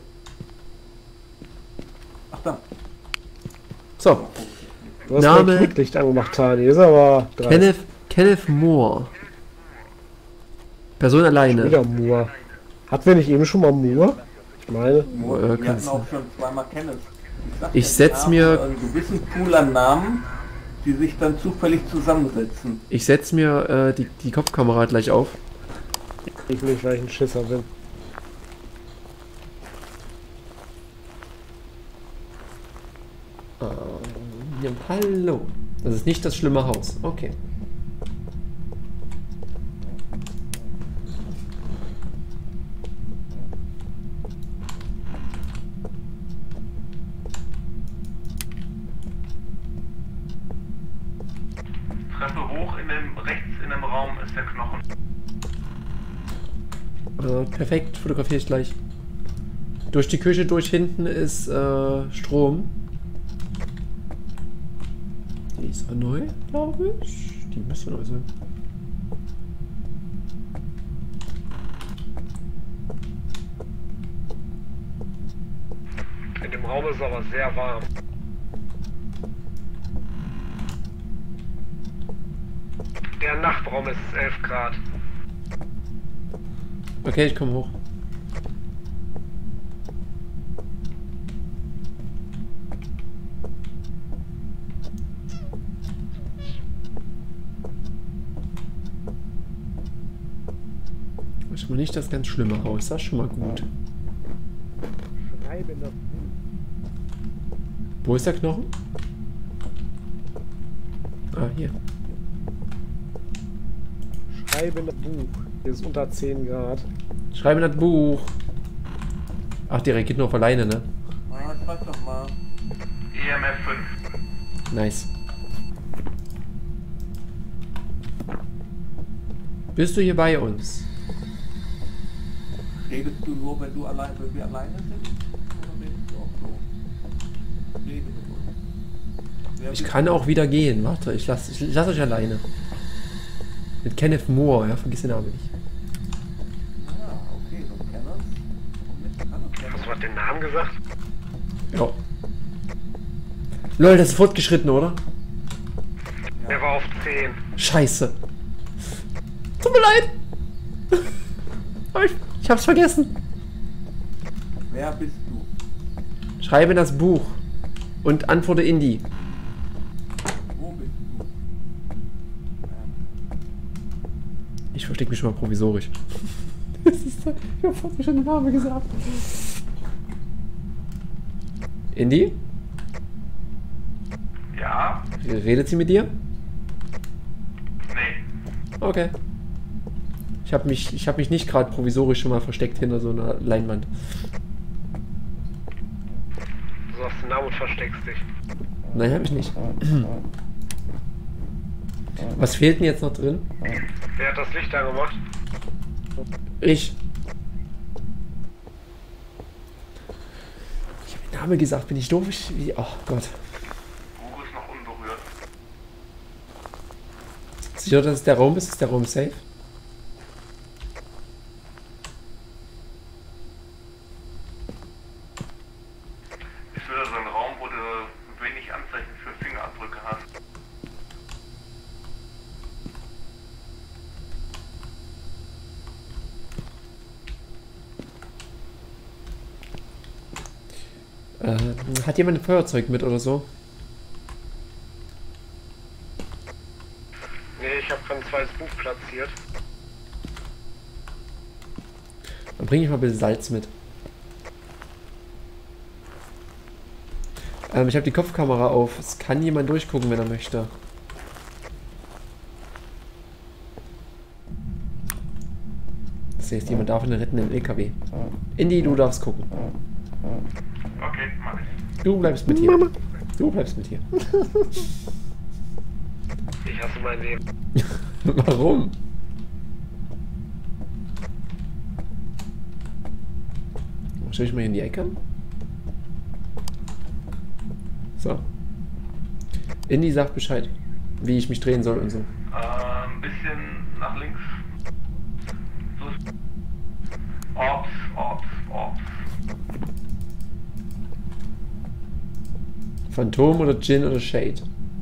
Ach da. So, Du hast Name- mein Knicklicht angemacht, Tani. Ist aber dreist. Kenneth Moore. Person alleine. Wieder Moore. Hatten wir nicht eben schon mal Moore? Ich meine. Wir kannst hatten du. auch schon zweimal Kenneth. sag Ich ja, die setz haben mir- einen gewissen Pool an Namen, die sich dann zufällig zusammensetzen. Ich setze mir die Kopfkamera gleich auf. Ich nicht, weil ich ein Schisser bin. Hallo. Das ist nicht das schlimme Haus. Okay. Treppe hoch rechts in dem Raum ist der Knochen. Perfekt, fotografiere ich gleich. Durch die Küche, durch hinten ist Strom. Die ist auch neu, glaube ich. Die müsste neu sein. In dem Raum ist es aber sehr warm. Der Nachtraum ist 11 Grad. Okay, ich komme hoch. Das ist schon mal nicht das ganz schlimme Haus, das ist schon mal gut. Schreiben das Buch. Wo ist der Knochen? Ah, hier. Schreiben das Buch. Hier ist unter 10 Grad. Schreiben das Buch. Ach, die geht nur auf alleine, ne? Ah, schreib doch mal. EMF 5. Nice. Bist du hier bei uns? Redest du nur, wenn wir alleine sind? Oder redest du auch so? Rede mit uns. Ich kann auch wieder gehen. Warte, ich lass euch alleine. Mit Kenneth Moore, ja, vergiss den Namen nicht. Ah, okay, so Kenneth. Hast du was den Namen gesagt? Ja. Lol, das ist fortgeschritten, oder? Der war auf 10. Scheiße. Tut mir leid. Ich hab's vergessen. Wer bist du? Schreibe das Buch und antworte Indy. Wo bist du? Ich verstecke mich schon mal provisorisch. Ich hab fast schon den Namen gesagt. Indy? Ja? Redet sie mit dir? Nee. Okay. Ich hab mich nicht gerade provisorisch schon mal versteckt hinter so einer Leinwand. Du sagst den Namen und versteckst dich. Nein, hab ich nicht. Was fehlt denn jetzt noch drin? Wer hat das Licht angemacht? Ich. Ich habe den Namen gesagt, bin ich doof? Oh Gott. Buch ist noch unberührt. Sicher, dass es der Raum ist? Ist der Raum safe? Ist wieder so ein Raum, wo du wenig Anzeichen für Fingerabdrücke hast. Hat jemand ein Feuerzeug mit oder so? Nee, ich habe kein zweites Buch platziert. Dann bringe ich mal ein bisschen Salz mit. Ich habe die Kopfkamera auf. Es kann jemand durchgucken, wenn er möchte. Das heißt, jemand darf einen rettenden LKW. Indy, du darfst gucken. Okay, mach ich. Du bleibst mit hier. Mama. Du bleibst mit hier. Ich hasse mein Leben. Warum? Stell ich mal hier in die Ecke. So. Indy sagt Bescheid, wie ich mich drehen soll und so. Ein bisschen nach links. So ist. Orbs. Phantom oder Djinn oder Shade?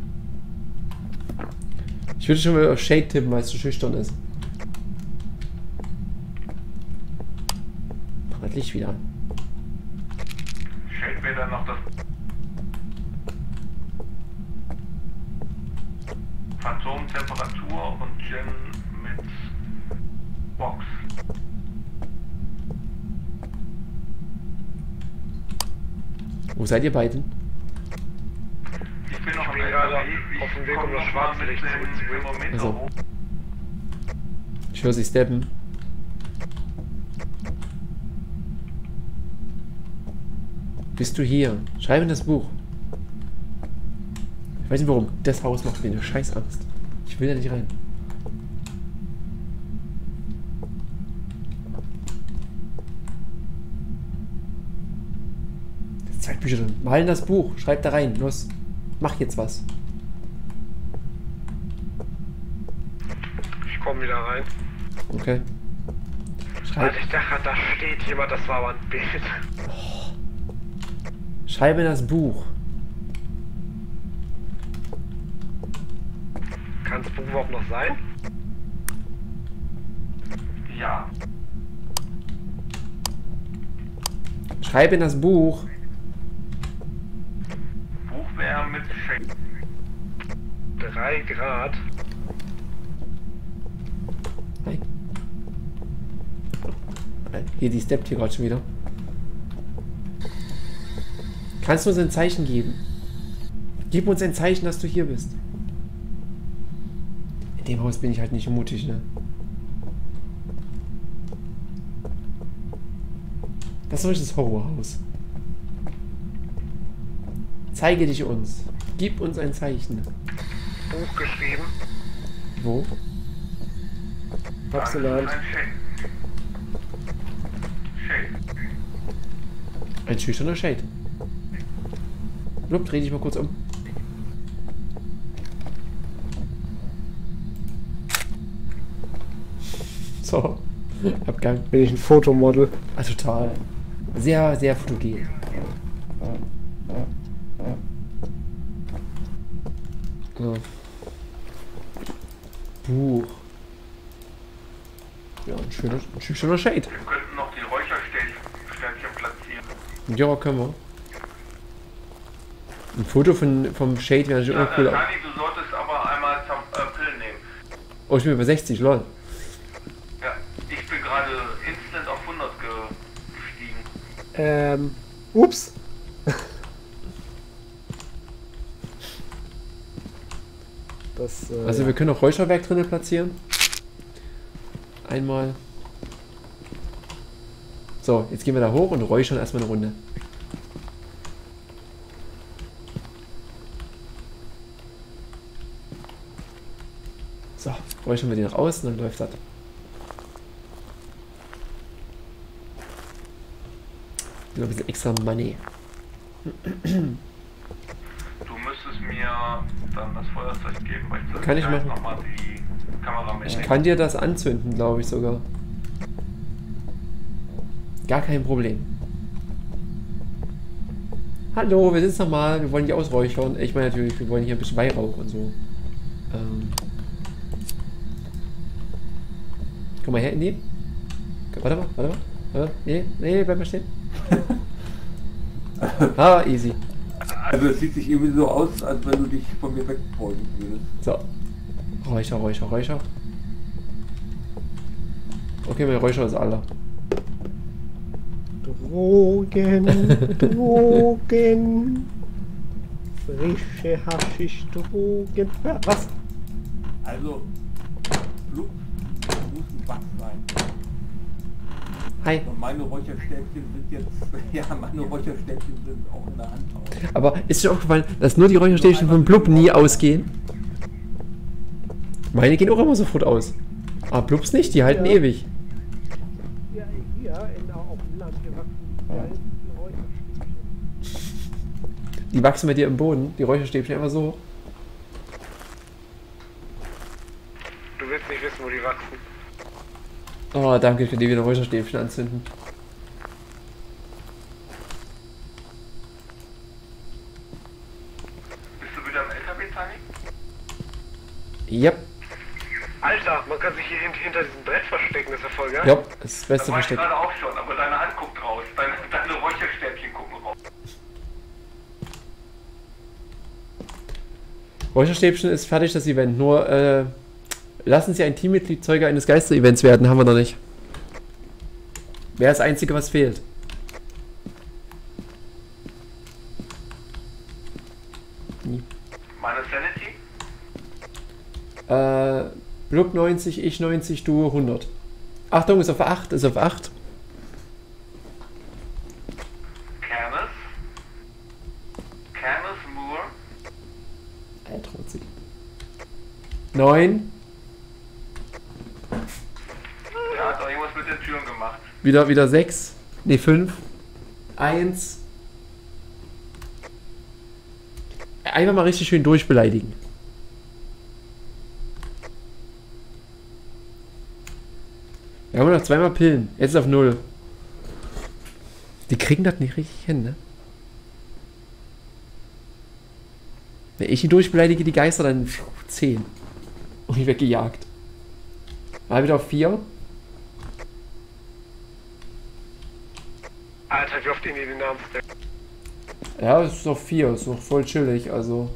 Ich würde schon mal auf Shade tippen, weil es so schüchtern ist. Mach das Licht wieder an. Shade wäre dann noch das. Phantom, Temperatur und Djinn mit Box. Wo seid ihr beiden? Ich bin noch Ich am bin gerade LKW. auf dem Weg, komm um das noch mal schwarze Licht mit zurückzubringen. dem Thermometer Also. hoch. Ich höre sie steppen. Bist du hier? Schreib in das Buch. Ich weiß nicht warum. Das Haus macht mir eine Scheißangst. Ich will da nicht rein. Das ist 2 Bücher drin. Mal in das Buch. Schreib da rein. Los. Mach jetzt was. Ich komme wieder rein. Okay. Schreib, Als ich dachte, da steht jemand, das war aber ein Bild. schreib in das Buch. Kann das Buch überhaupt noch sein? Ja. Schreib in das Buch. Buch wäre mit Shade. 3 Grad. Nein. Hier, die steppt hier gerade schon wieder. Kannst du uns ein Zeichen geben? Gib uns ein Zeichen, dass du hier bist. In dem Haus bin ich halt nicht mutig, ne? Das ist doch das Horrorhaus. Zeige dich uns. Gib uns ein Zeichen. Buch geschrieben. Wo? Hab's gelernt. Ein Shade. Ein schüchterner Shade. Blub, dreh dich mal kurz um. So. Abgang. Bin ich ein Fotomodel? Ah, total. Sehr, sehr fotogen. So. Buch. Ja, ein schöner Shade. Wir könnten noch die Räucherstäbchen platzieren. Ja, können wir. Ein Foto vom Shade wäre natürlich auch cool. Dani, du solltest aber einmal Pillen nehmen. Oh, ich bin über 60, lol. Ja, ich bin gerade instant auf 100 gestiegen. Ups. Das, Also wir können auch Räucherwerk drinnen platzieren. Einmal. So, jetzt gehen wir da hoch und räuchern erstmal eine Runde. So, räuchern wir die nach außen, dann läuft das. Ein bisschen extra Money. Du müsstest mir dann das Feuerzeug geben, weil ich Kann ich machen. nochmal die Kamera Ich mitnehmen. kann dir das anzünden, glaube ich sogar. Gar kein Problem. Hallo, wir sind's nochmal. Wir wollen die ausräuchern. Ich meine natürlich, wir wollen hier ein bisschen Weihrauch und so. Komm mal her, nee. Warte mal. Nee, bleib mal stehen. Ah, easy. Also es sieht sich irgendwie so aus, als wenn du dich von mir wegbeugen würdest. So. Räucher. Okay, mein Räucher ist alle. Drogen. Frische Haschisch-Drogen. Was? Also, Blub muss ein Bug sein. Hi. Und meine Räucherstäbchen sind jetzt, ja, meine Räucherstäbchen sind auch in der Hand. Aber ist dir aufgefallen, dass nur die Räucherstäbchen von Blub nie ausgehen? Meine gehen auch immer sofort aus. Aber Blubs nicht, die halten Ja. ewig. Ja, hier auf dem Land gewachsen. Die alten Räucherstäbchen. Die wachsen bei dir im Boden, die Räucherstäbchen einfach so. Du willst nicht wissen, wo die wachsen. Oh, danke, ich kann dir wieder Räucherstäbchen anzünden. Bist du wieder im LKW, Tani? Yep, Alter, man kann sich hier hinter diesem Brett verstecken, das ist ja voll geil. ja, das ist das Da beste war ich Versteck. gerade auch schon, aber deine Hand guckt raus. Deine Räucherstäbchen gucken raus. Räucherstäbchen ist fertig, das Event. Nur, lassen Sie ein Teammitglied Zeuge eines Geister-Events werden, haben wir noch nicht. Wäre das Einzige, was fehlt. Meine Sanity? Blub 90, ich 90, du 100. Achtung, ist auf 8, ist auf 8. Canis Moore? Er traut sich. 9. Der hat doch irgendwas mit den Türen gemacht. Wieder 6. Ne, 5. 1. Einfach mal richtig schön durchbeleidigen. Wir haben noch zweimal Pillen. Jetzt ist auf 0. Die kriegen das nicht richtig hin, ne? Wenn ich ihn durchbeleidige, die Geister, dann 10. Und ich weggejagt. Mal wieder auf 4. Alter, wie oft in die Namen stacken. Ja, es ist auf 4. Ist noch voll chillig, also.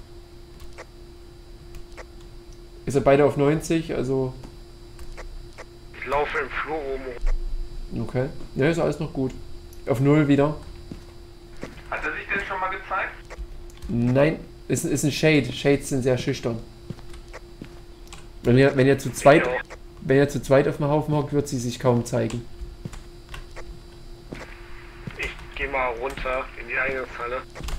Ist er beide auf 90, also. Ich laufe im Flur rum. Okay. Ne, ist alles noch gut. Auf 0 wieder. Hat er sich denn schon mal gezeigt? Nein. Ist ein Shade. Shades sind sehr schüchtern. Wenn ihr zu zweit auf dem Haufen hockt, wird sie sich kaum zeigen. Ich geh mal runter in die Eingangshalle.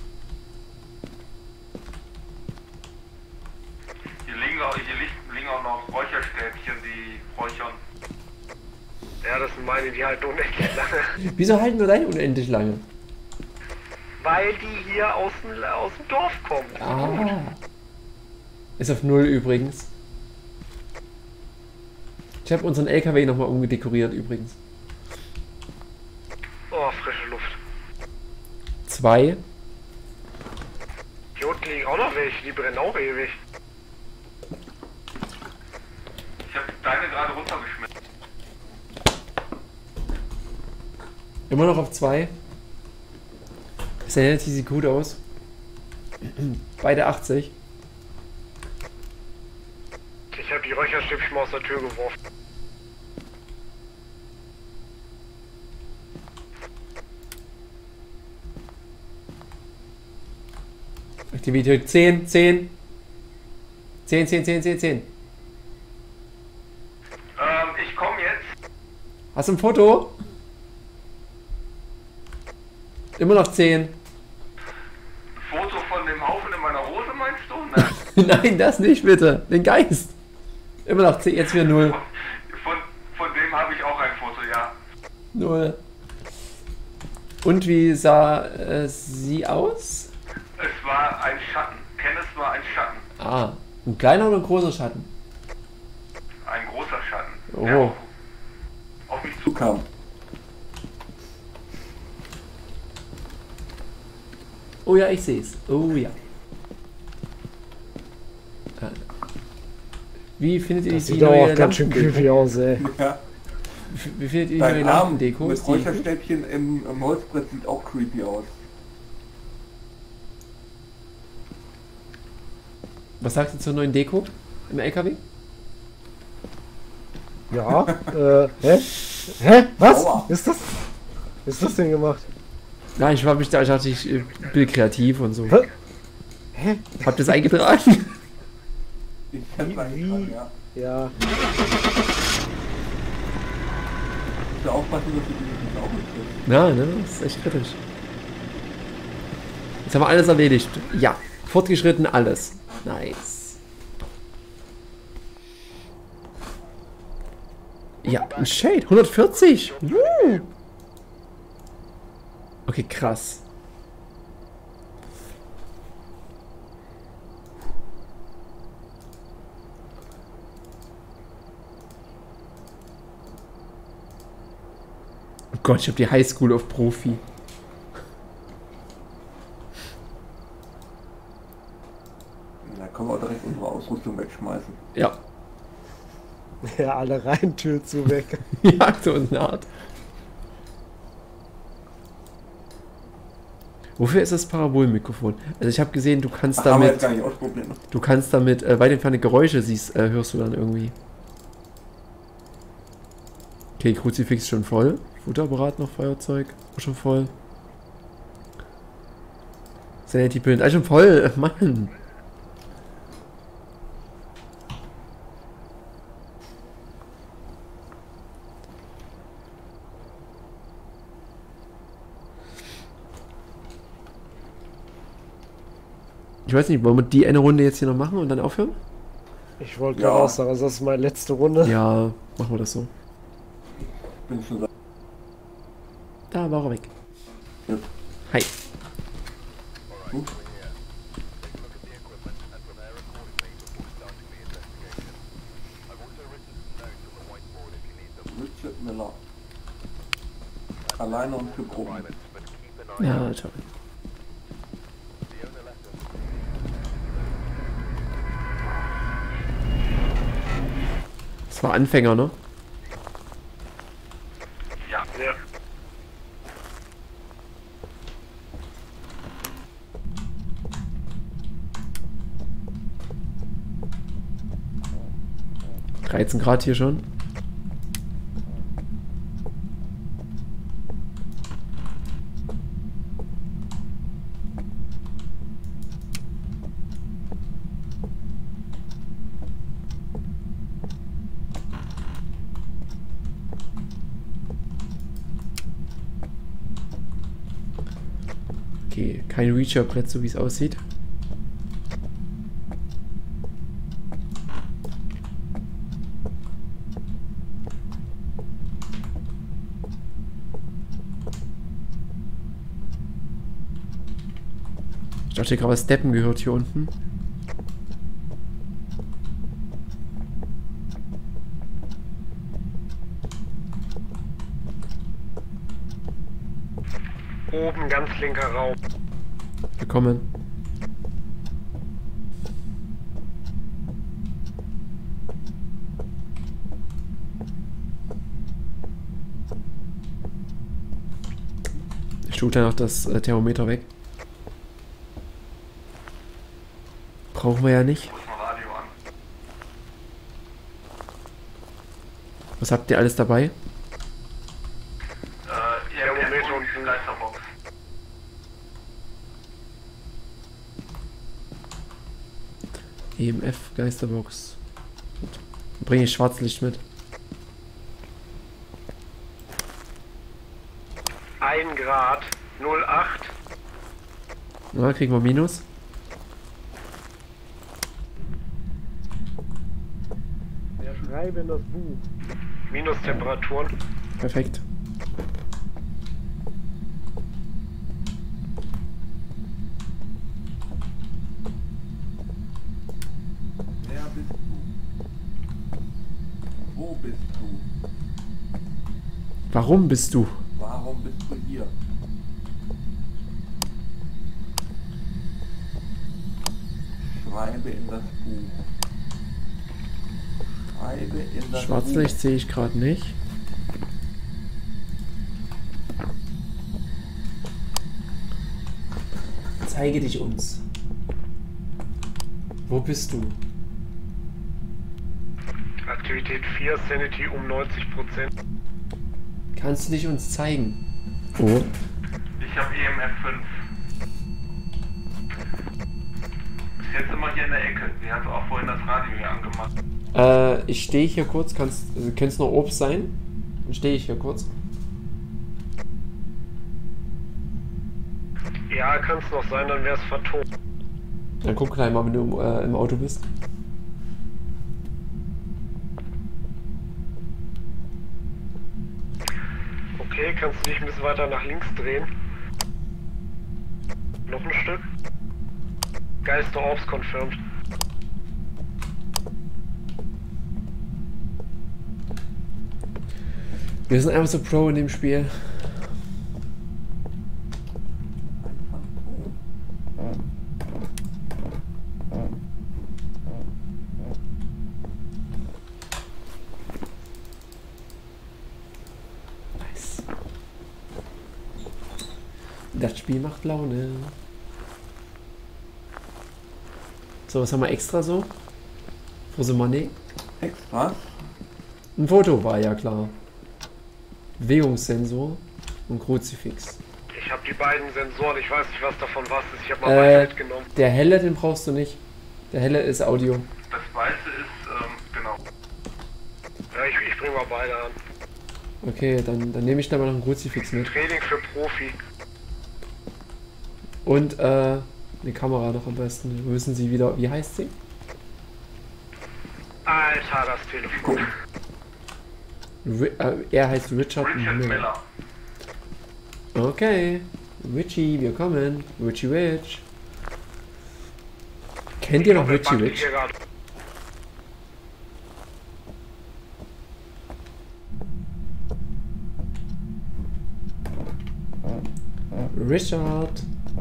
Hier liegen auch noch Räucherstäbchen, die räuchern. Ja, das sind meine, die halten unendlich lange. Wieso halten nur deine unendlich lange? Weil die hier aus dem Dorf kommen. Ah. Ist auf 0 übrigens. Ich habe unseren LKW nochmal umgedekoriert übrigens. Oh, frische Luft. 2. Hier unten liegen auch noch welche, die brennen auch ewig. Ich habe deine gerade runtergeschmissen. Immer noch auf 2. Sanity sieht gut aus. Beide 80. Ich habe die Räucherstäbchen mal aus der Tür geworfen. Aktivität 10, 10. 10, 10, 10, 10, 10. Ich komme jetzt. Hast du ein Foto? Immer noch 10. Foto von dem Haufen in meiner Hose, meinst du? Nein. Nein, das nicht bitte. Den Geist. Immer noch 10, jetzt wieder 0. Von dem habe ich auch ein Foto, ja. 0. Und wie sah sie aus? Es war ein Schatten. Kenneth war ein Schatten. Ah, ein kleiner oder ein großer Schatten? Ein großer Schatten. Oh. Der auf mich zukam. Zukam. Oh ja, ich sehe es. Oh ja. Wie findet ihr Das die sieht doch neue auch ganz schön Lampendeko? creepy aus, ey. Ja. Wie findet ihr die neue Dein Arm Lampendeko? mit Ist die- Räucherstäbchen im Holzbrett sieht auch creepy aus. Was sagst du zur neuen Deko im LKW? Ja, hä? Hä? Was? Aua. Ist das denn gemacht? Nein, ich dachte, ich bin kreativ und so. Hä? Hä? Habt ihr es eingetragen? Ich kann Wie- sagen, ja. Ja. Musst du aufpassen, dass du die nicht auftrittst. Ja, ne? Das ist echt kritisch. Jetzt haben wir alles erledigt. Ja. Fortgeschritten, alles. Nice. Ja, ein Shade. 140. Okay, krass. Oh Gott, ich habe die Highschool auf Profi. Da können wir auch direkt unsere Ausrüstung wegschmeißen. Ja. Ja, alle rein, Tür zu weg. Ja, so eine Art. Wofür ist das Parabolmikrofon? Also ich habe gesehen, du kannst Ach, haben wir jetzt damit, gar nicht ausprobiert. Ne? du kannst damit weit entfernte Geräusche hörst du dann irgendwie. Okay, Kruzifix schon voll. Futterapparat noch, Feuerzeug auch schon voll. Sanity Pillen, schon voll, Mann. Ich weiß nicht, wollen wir die eine Runde jetzt hier noch machen und dann aufhören? Ich wollte Ja. gerade auch sagen, also das ist meine letzte Runde. Ja, machen wir das so. Bin schon so. Da war er weg. Ja. Hi. Gut. Richard Miller. Alleine und für Proben. Ja, toll. Das war Anfänger, ne? Ja. Ja. Ja. 13 Grad hier schon. Okay, kein Reacher-Brett, so wie es aussieht. Ich dachte gerade, was Steppen gehört hier unten. Oben, ganz linker Raum. Willkommen. Ich tue dann auch das Thermometer weg. Brauchen wir ja nicht. Ich muss ein Radio an. Was habt ihr alles dabei? Thermometer und Geisterbox. EMF Geisterbox. Bringe ich Schwarzlicht mit. 1 Grad, 08. Na, kriegen wir Minus. Ja, schreibe in das Buch. Minustemperaturen. Perfekt. Wer bist du? Wo bist du? Warum bist du? Warum bist du hier? Schreibe in das Buch. Schreibe in das Schwarzlicht sehe ich gerade nicht. Zeige dich uns. Wo bist du? Aktivität 4, Sanity um 90%. Kannst du dich uns zeigen? Oh. Ich habe EMF 5. Bis jetzt immer hier in der Ecke. Sie hat auch vorhin das Radio hier angemacht. Ich stehe hier kurz. Könnte es noch Obst sein? Dann stehe ich hier kurz. Ja, kann es noch sein, dann wäre es vertont. Dann guck gleich mal, wenn du im Auto bist. Okay, kannst du dich ein bisschen weiter nach links drehen? Noch ein Stück. Geister Orbs confirmed. Wir sind einfach so Pro in dem Spiel. Nice. Das Spiel macht Laune. So, was haben wir extra so? For the money? Extra? Ein Foto war ja klar. Bewegungssensor und Kruzifix. Ich habe die beiden Sensoren, ich weiß nicht, was davon was ist. Ich habe mal beide mitgenommen. Der helle, den brauchst du nicht. Der helle ist Audio. Das Weiße ist, genau. Ja, ich bringe mal beide an. Okay, dann nehme ich da mal noch einen Kruzifix mit. Training für Profi. Und eine Kamera noch am besten. Wir müssen sie wieder. Wie heißt sie? Alter, das Telefon. Er heißt Richard Richard Miller. Okay. Richie, wir kommen. Richie Rich. Kennt ihr noch Richie Rich? Richard.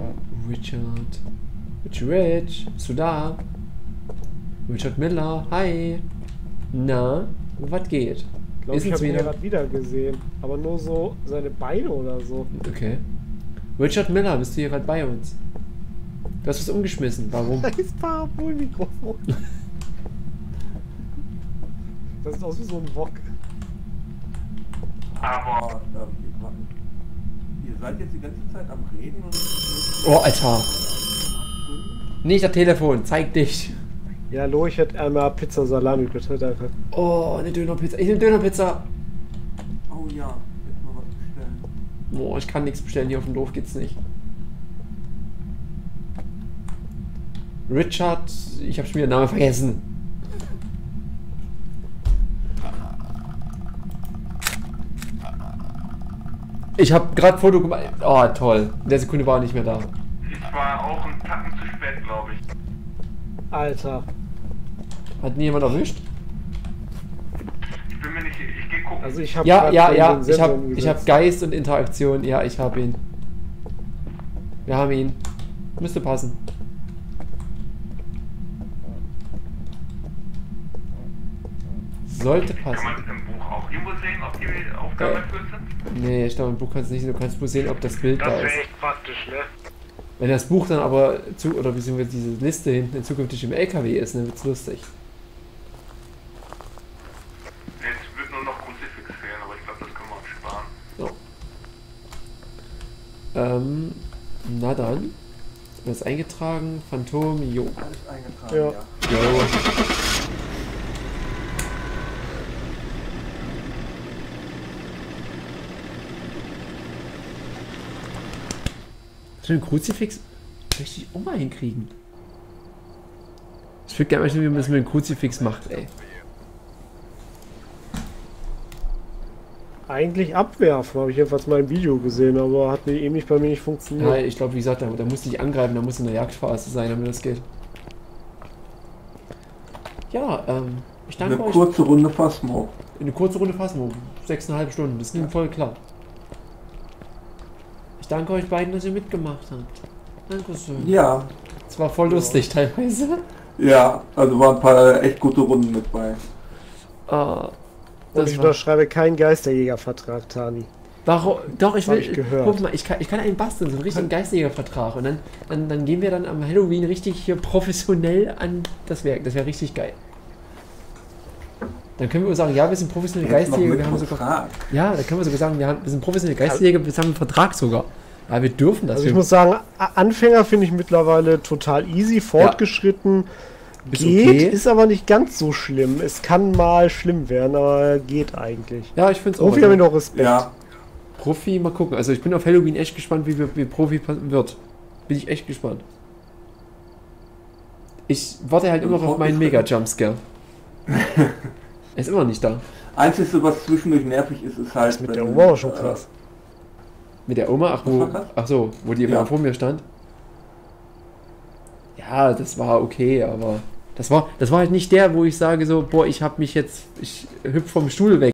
Richie Rich. Bist du da? Richard Miller. Hi. Na, was geht? Ich glaube, ich habe ihn gerade wieder gesehen. Aber nur so seine Beine oder so. Okay. Richard Miller, bist du hier gerade bei uns? Du hast was umgeschmissen. Warum? Scheiß Parabolmikrofon. Das sieht aus wie so ein Wok. Aber ihr seid jetzt die ganze Zeit am Reden und... Oh, Alter. Nicht das Telefon, zeig dich. Ja, Lo, ich hätte einmal Pizza Salami bitte, danke. Oh, eine Dönerpizza. Ich nehme Dönerpizza. Oh ja, jetzt mal was bestellen. Oh, ich kann nichts bestellen. Hier auf dem Dorf geht's nicht. Richard, ich habe schon wieder den Namen vergessen. Ich habe gerade Foto gemacht. Oh, toll. In der Sekunde war er nicht mehr da. Ich war auch einen Tacken zu spät, glaube ich. Alter. Hat nie jemand erwischt? Ich bin mir nicht... Ich gehe gucken. Also ich habe Ja. Ich habe Geist und Interaktion. Ja, ich habe ihn. Wir haben ihn. Müsste passen. Sollte passen. Kann man im Buch auch irgendwo sehen, ob die Aufgaben erfüllt sind? Nee, ich glaube, im Buch kannst du nicht sehen. Du kannst nur sehen, ob das Bild Das da wäre ist. echt praktisch, ne? Wenn das Buch dann aber oder beziehungsweise diese Liste hinten zukünftig im LKW ist, dann wird's lustig. Jetzt wird nur noch Kruzifix fehlen, aber ich glaube, das können wir uns sparen. So. Na dann. Ist das eingetragen? Phantom, jo. Alles eingetragen, Ja. Jo. So ein Kruzifix möchte ich auch mal hinkriegen. Ich würde gerne mal sehen, wie man das mit dem Kruzifix macht, ey. Eigentlich abwerfen, habe ich jedenfalls mal im Video gesehen, aber hat irgendwie bei mir nicht Ja, funktioniert. ich glaube, wie gesagt, da musste ich angreifen, da muss in der Jagdphase sein, damit das geht. Ja, ich danke Eine euch. kurze Runde Phasmo. Eine kurze Runde Phasmo. 6,5 Stunden, das ging voll klar. Ich danke euch beiden, dass ihr mitgemacht habt. Dankeschön. Ja, Es war voll lustig teilweise. ja, also waren ein paar echt gute Runden mit bei. Und Das ich war, unterschreibe keinen Geisterjägervertrag, Tani. warum? Doch, ich Hab will. ich gehört. Guck mal, ich kann einen basteln, so einen richtigen Geistjägervertrag. Und dann gehen wir dann am Halloween richtig hier professionell an das Werk. Das wäre richtig geil. Dann können wir sagen, ja, wir sind professionelle Jetzt noch Geistjäger, mit wir haben sogar. Vertrag. Ja, da können wir sogar sagen, wir sind professionelle Geistjäger, wir haben einen Vertrag sogar. Ja, wir dürfen das. Also ich wir, muss sagen, Anfänger finde ich mittlerweile total easy, fortgeschritten. Ist Geht, okay. ist aber nicht ganz so schlimm. Es kann mal schlimm werden, aber geht eigentlich. ja, ich finde es auch. Profi habe ich noch Respekt. Ja, Profi, mal gucken. Also ich bin auf Halloween echt gespannt, wie Profi wird. Bin ich echt gespannt. Ich warte halt immer noch auf meinen Mega-Jumpscare. Er ist immer noch nicht da. einzige, was zwischendurch nervig ist, ist halt, Mit der Oma war schon krass. Mit der Oma? Ach so, wo die immer vor mir stand. Ja, das war okay, aber das war halt nicht der, wo ich sage so, boah, ich hüpf vom Stuhl weg.